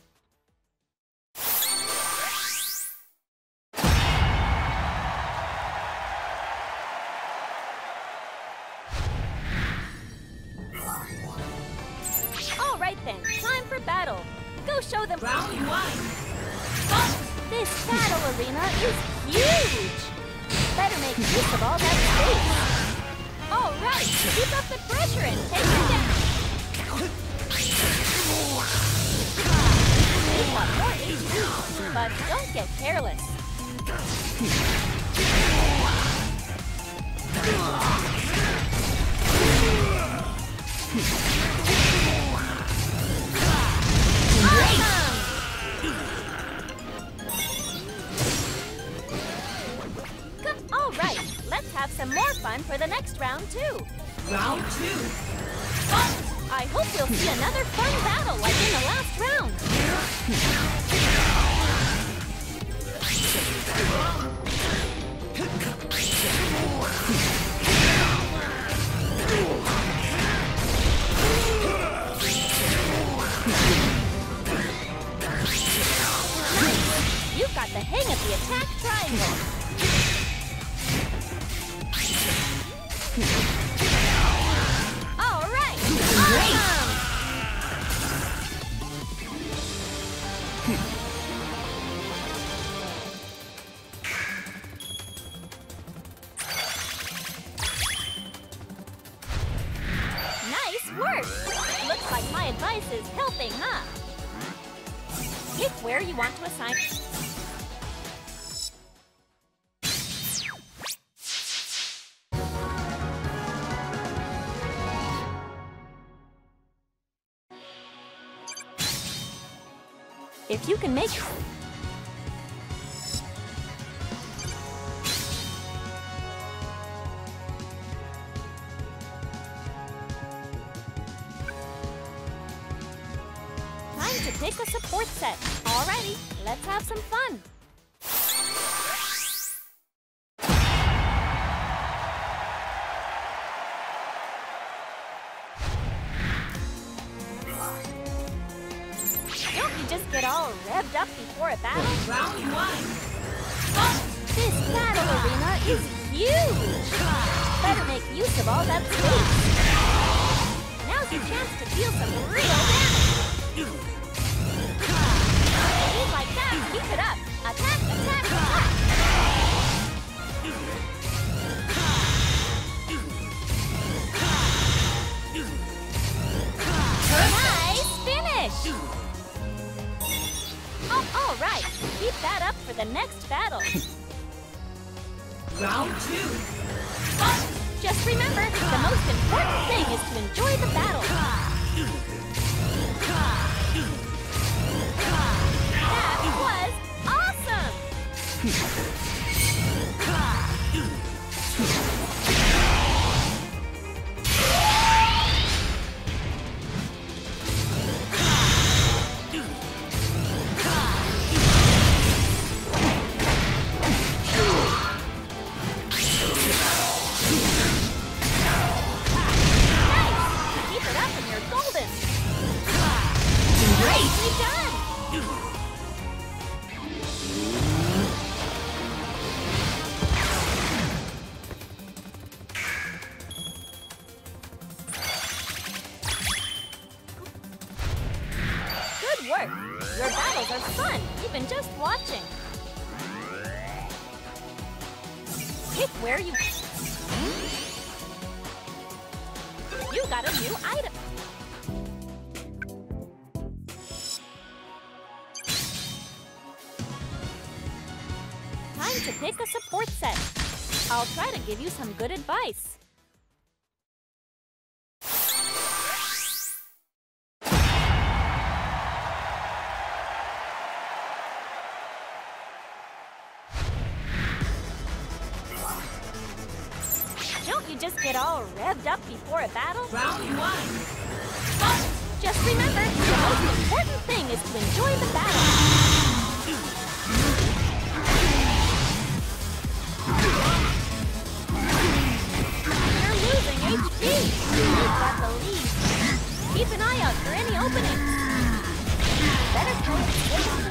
Alright then, time for battle. Go show them. Round one. This battle arena is huge. Better make use of all that space. Alright, keep up the pressure and take them down. You've got more H P, but don't get careless. Alright, let's have some more fun for the next round too. Round two. I hope we'll see another fun battle like in the last round. You've got the hang of the attack triangle. All right. Awesome. Nice work. Looks like my advice is helping, huh? Pick where you want to assign. If you can make time to pick a support set. Alrighty, let's have some fun. Just get all revved up before a battle? Round one. This battle arena is huge! Better make use of all that space. Now's your chance to deal some real damage. Move like that, keep it up. Attack, attack, attack! Nice finish! Oh, all right. Keep that up for the next battle. Round two. Just remember, the most important thing is to enjoy the battle. That was awesome! Work. Your battles are fun, even just watching. Pick where you... You got a new item. Time to pick a support set. I'll try to give you some good advice. Don't you just get all revved up before a battle? Round one. Just remember, the most important thing is to enjoy the battle. You're losing H P. You've got the lead any openings. Better play it safe.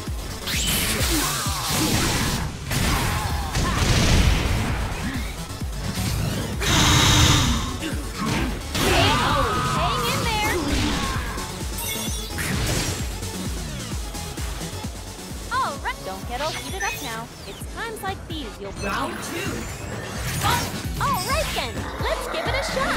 Hang in there. All right, don't get all heated up now. It's times like these you'll. Round two. All right then, let's give it a shot.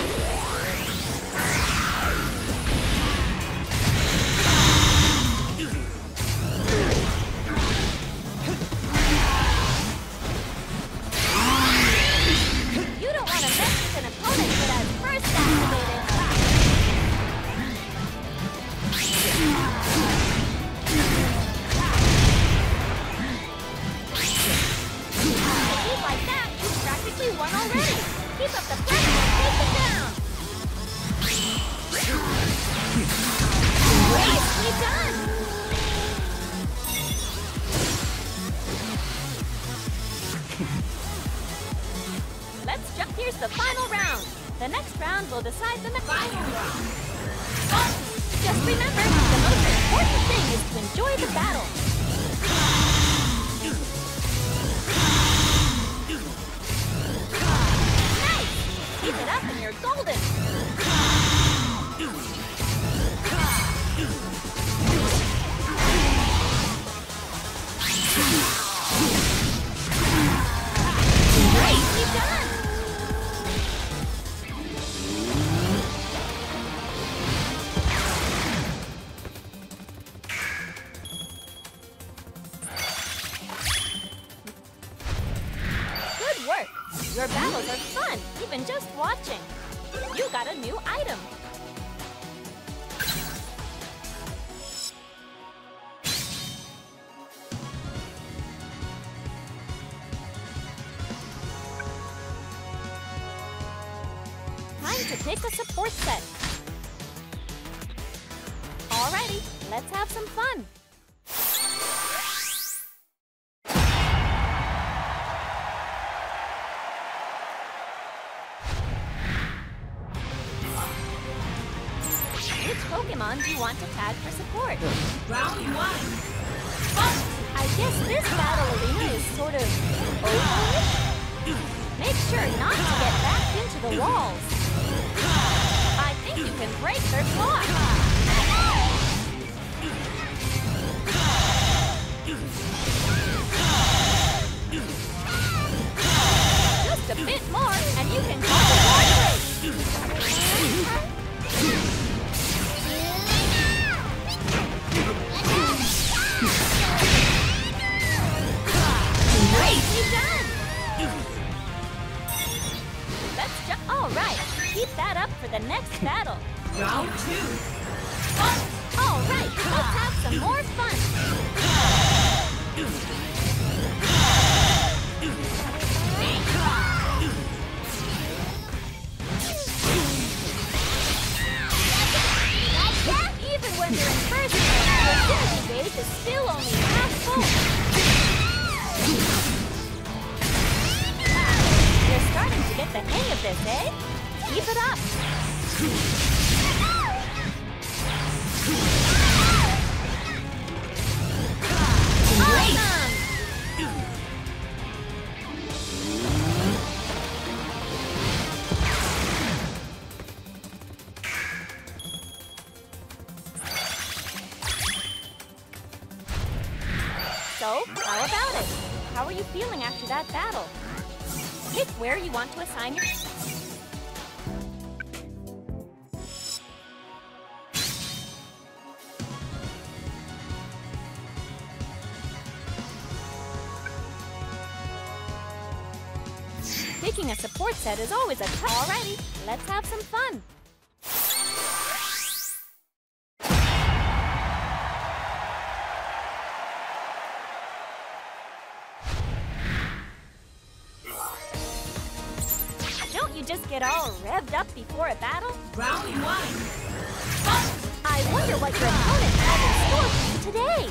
You don't want to mess with an opponent that has first activated. Keep like that, you've practically won already. Keep up the pressure and take it down. Nicely done. Let's jump. Here's the final round. The next round will decide the final round. Just remember, the most important thing is to enjoy the battle. Nice! Keep it up and you're golden. Nicely done! Good work! Your battles are fun, even just watching. You got a new item. Time to pick a support set. Alrighty, let's have some fun. Which Pokemon do you want to tag for support? Round one. I guess this battle arena is sort of over. Make sure not to get backed into the walls. I think you can break their block. Just a bit more, and you can call the ward break. Nicely done! Let's jump. All right, keep that up for the next battle. Round two. All right, let's have some more fun. Even when they're in first, the synergy gauge is still only half full. You're starting to get the hang of this, eh? Keep it up. Awesome! So, how about it? How are you feeling after that battle? Pick where you want to assign your... Picking a support set is always a tough... Alrighty, let's have some fun. Don't you just get all revved up before a battle? Round one. I wonder what your opponent has in store for you today.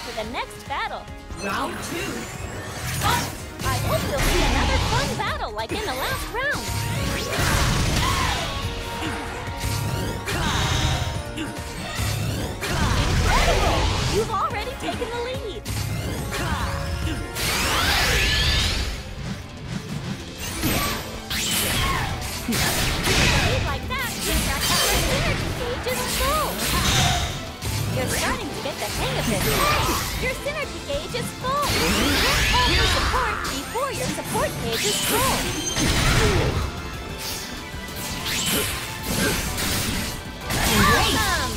to the next battle. Round two. Fight! I hope you'll see another fun battle like in the last round. Incredible! You've already taken the lead. Lead like that means that your energy gauge is full. You're starting to get the hang of this. Your synergy gauge is full. You can't call for support before your support gauge is full. Awesome!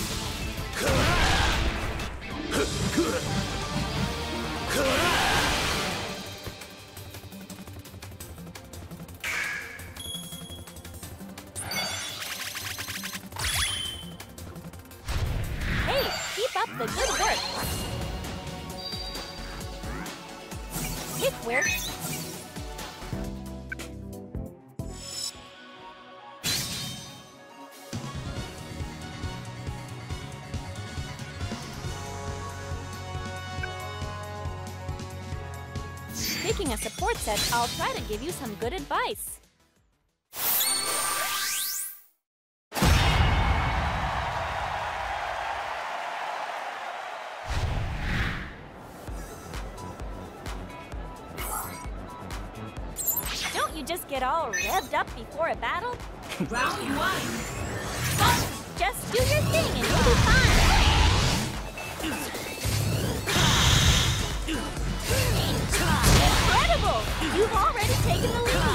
Hey, keep up the good work. Hit where? Picking a support set, I'll try to give you some good advice. Don't you just get all revved up before a battle? Round one. Just do your thing and you'll be fine. Incredible! You've already taken the lead.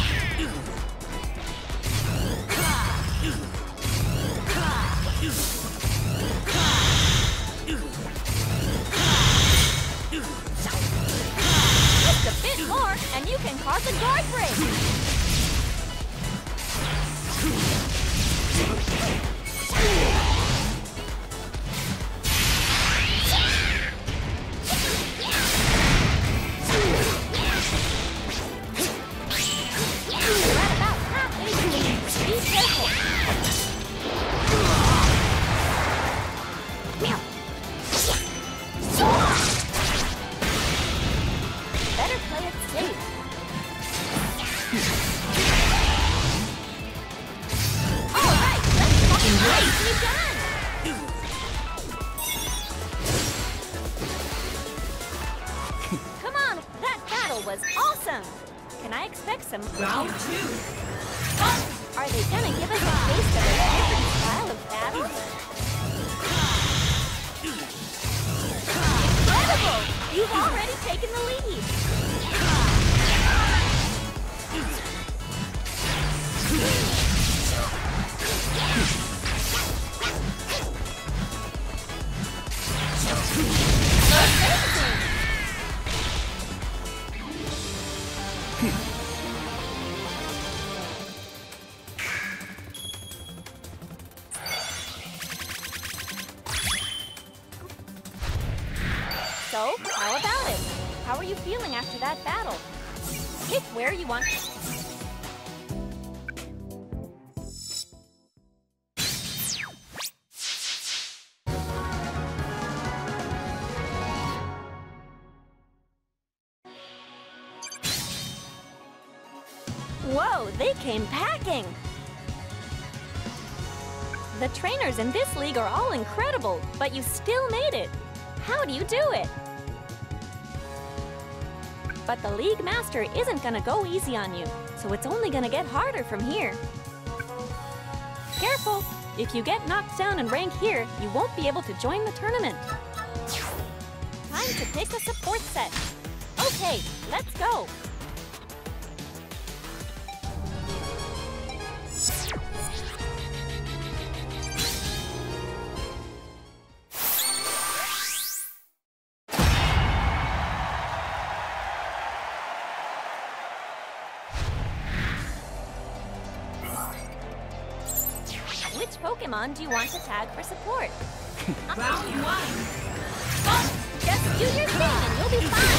Just a bit more, and you can cause a guard break. Right about halfway through. Be careful. Better play it safe. All right, let's fucking race. Be done. Come on, that battle was awesome. Can I expect some? Round two. Are they gonna give us a taste of a different style of battle? Incredible! You've already taken the lead. Amazing! So, how about it? How are you feeling after that battle? Pick where you want. Whoa, they came packing! The trainers in this league are all incredible, but you still made it. How do you do it? But the League Master isn't gonna go easy on you, so it's only gonna get harder from here. Careful! If you get knocked down in rank here, you won't be able to join the tournament. Time to pick a support set. Okay, let's go! Which Pokemon do you want to tag for support? Round one. Just do your thing and you'll be fine.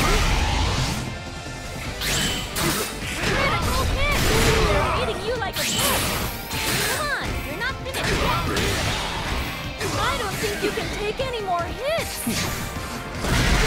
Critical hit! They're hitting you like a book. Come on, you're not finished yet. I don't think you can take any more hits.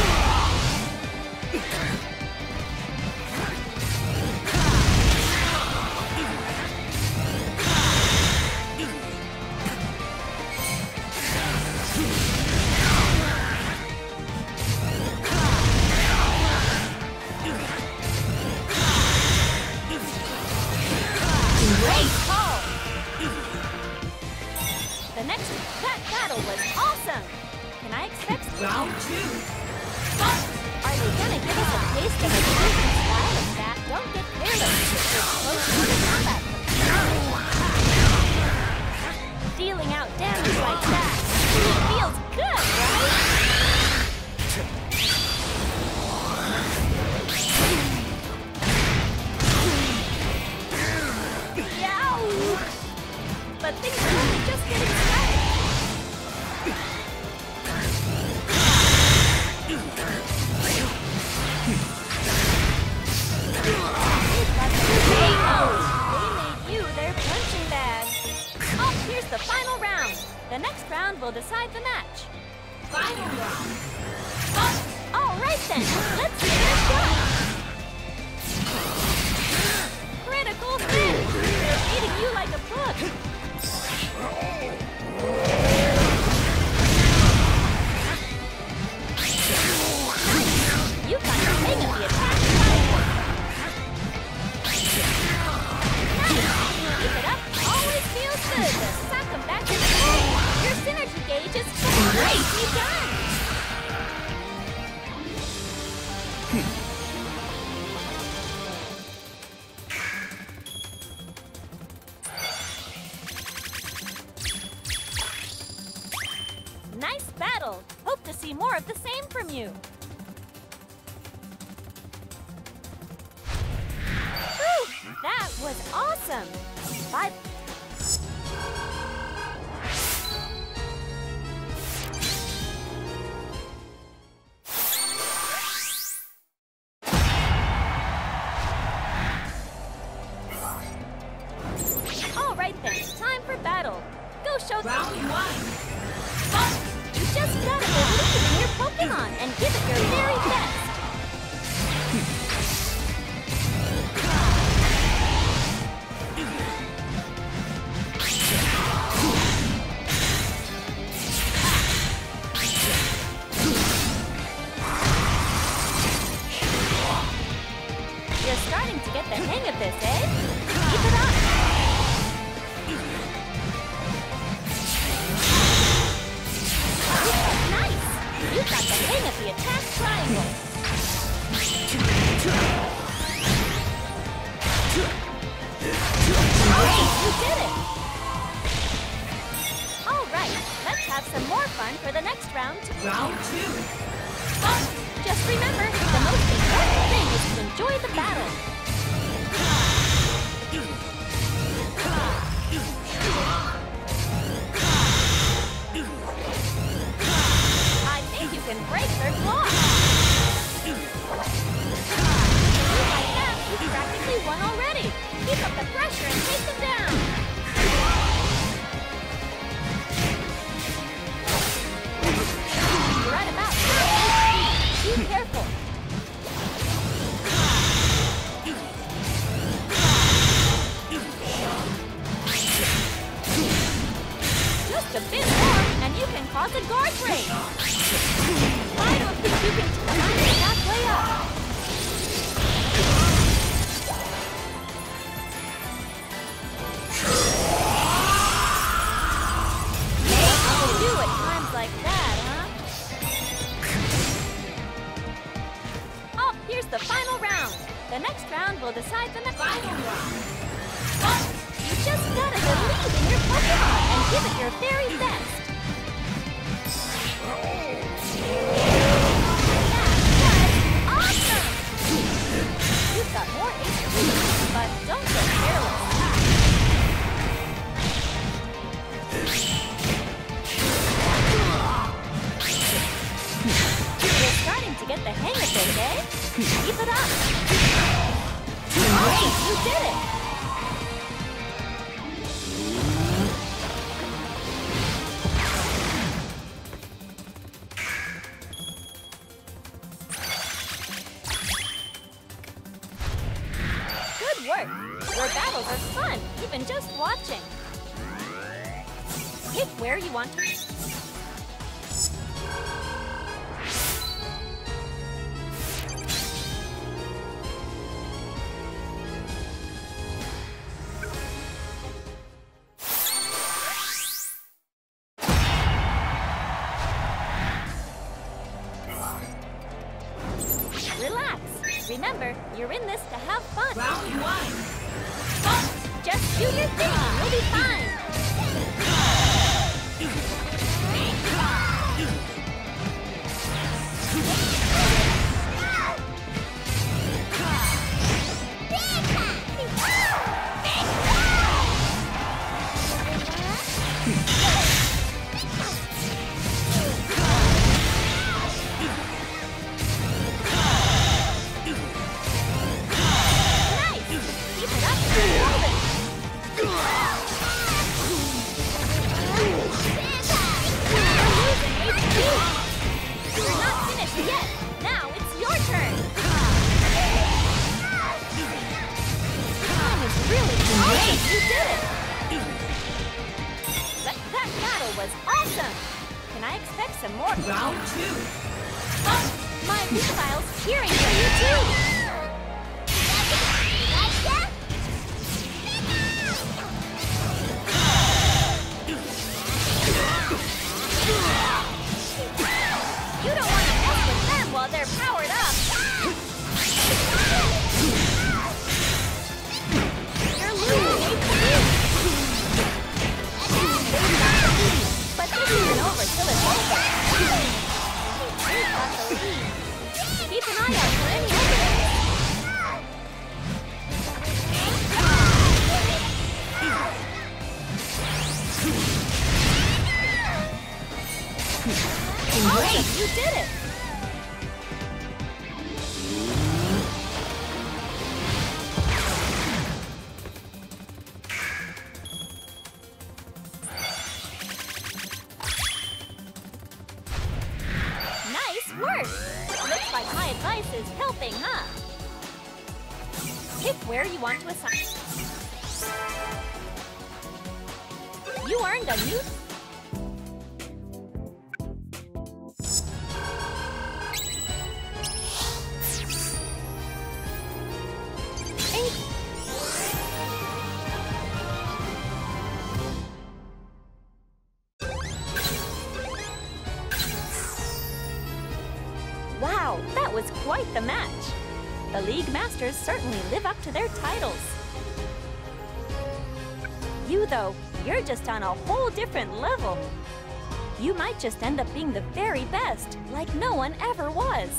Round two. Fight! Are they gonna give us a taste of a different style of that? Don't get careless. It's close to the combat. Dealing out damage like that. It feels good, right? Yow! But things are only just getting started. The final round. The next round will decide the match. Final round. Fight! All right then, let's give it a shot. Critical hit! They're eating you like a book. You got the hang of the attack. Nice! Keep it up. Always feels good to sock them back in the game. Your synergy gauge is completely done. Nice battle. Hope to see more of the same from you. Whew, that was awesome. Bye. All right then, time for battle. Go show them. Round one. Fight! You just gotta believe in your Pokemon and give it your very best. You're starting to get the hang of this, eh? Keep it up. Nice! You got the hang of the attack triangle. Great, you did it! All right, let's have some more fun for the next round. Round two. Fight! Just remember, the most important thing is to enjoy the battle. I think you can break their claw. Like that, you've practically won already. Keep up the pressure and take them down. You're at about half speed. Be careful. Just a bit more, and you can cause a guard break. I don't think you can time it halfway up. What do you do at times like that, huh? Oh, here's the final round. The next round will decide the next Final round. Fight! You just gotta believe in your Pokemon and give it your very best. That was awesome! You've got more H P, but don't get careless. You're starting to get the hang of this, eh? Keep it up. Great, you did it! Good work! Your battles are fun, even just watching. Get where you want to. Remember, you're in this to have fun. Round one. Fight! Just do your thing, you'll be fine. Some more. Round two. Oh, my Revile's cheering for you too. You don't want to mess with them while they're powered up. You're losing H P. But this isn't over till it's over. You've got the lead. Keep an eye out for any evidence. Awesome, you did it! Nice work! Looks like my advice is helping, huh? Pick where you want to assign. You earned a new... Wow, that was quite the match. The League Masters certainly live up to their titles. You, though, you're just on a whole different level. You might just end up being the very best, like no one ever was.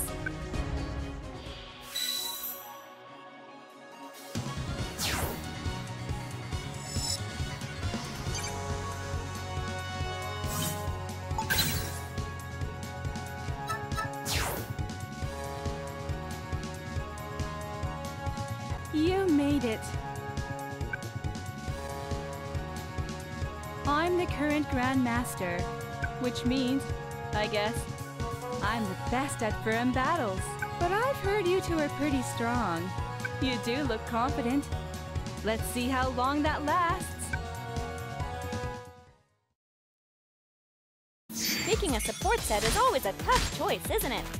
You made it. I'm the current Grand Master, which means, I guess, I'm the best at firm battles. But I've heard you two are pretty strong. You do look confident. Let's see how long that lasts. Picking a support set is always a tough choice, isn't it?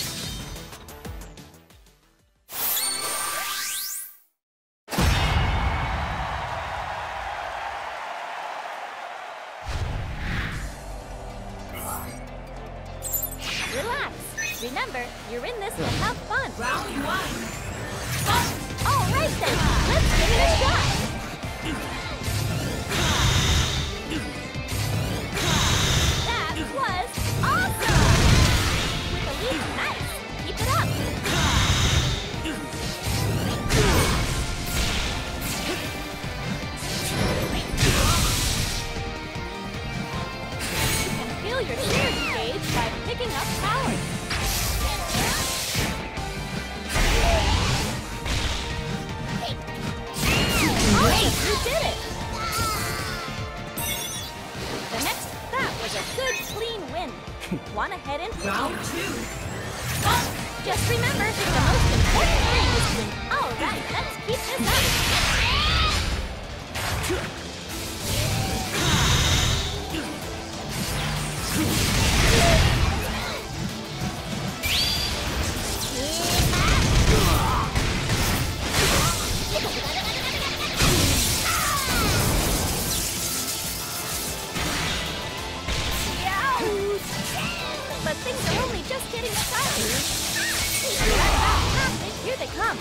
Relax. Remember, you're in this to have fun. Round one. Fight! All right then, let's give it a shot. That was awesome. With a lead, nice. Keep it up. You can feel your shares engaged by picking up power. Great, you did it! The next, that was a good, clean win. Wanna head in? Round two. Fight! Just remember, the most important thing is to win. All right, let's keep this up. But things are only just getting started. Let that happen. Here they come.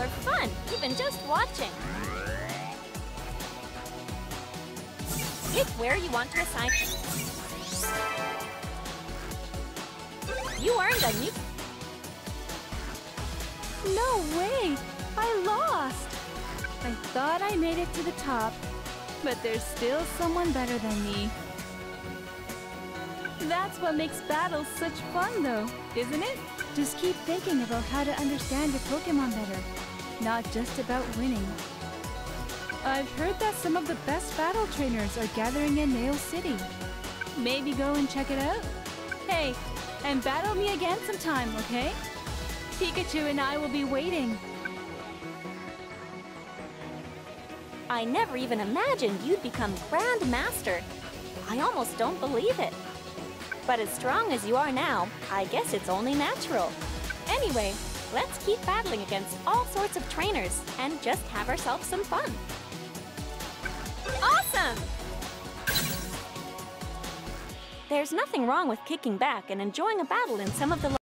are fun, even just watching. Pick where you want to assign. You earned a new... No way! I lost! I thought I made it to the top, but there's still someone better than me. That's what makes battles such fun though, isn't it? Just keep thinking about how to understand your Pokémon better, not just about winning. I've heard that some of the best battle trainers are gathering in Nail City. Maybe go and check it out? Hey, and battle me again sometime, okay? Pikachu and I will be waiting. I never even imagined you'd become Grand Master. I almost don't believe it. But as strong as you are now, I guess it's only natural. Anyway, let's keep battling against all sorts of trainers and just have ourselves some fun. Awesome! There's nothing wrong with kicking back and enjoying a battle in some of the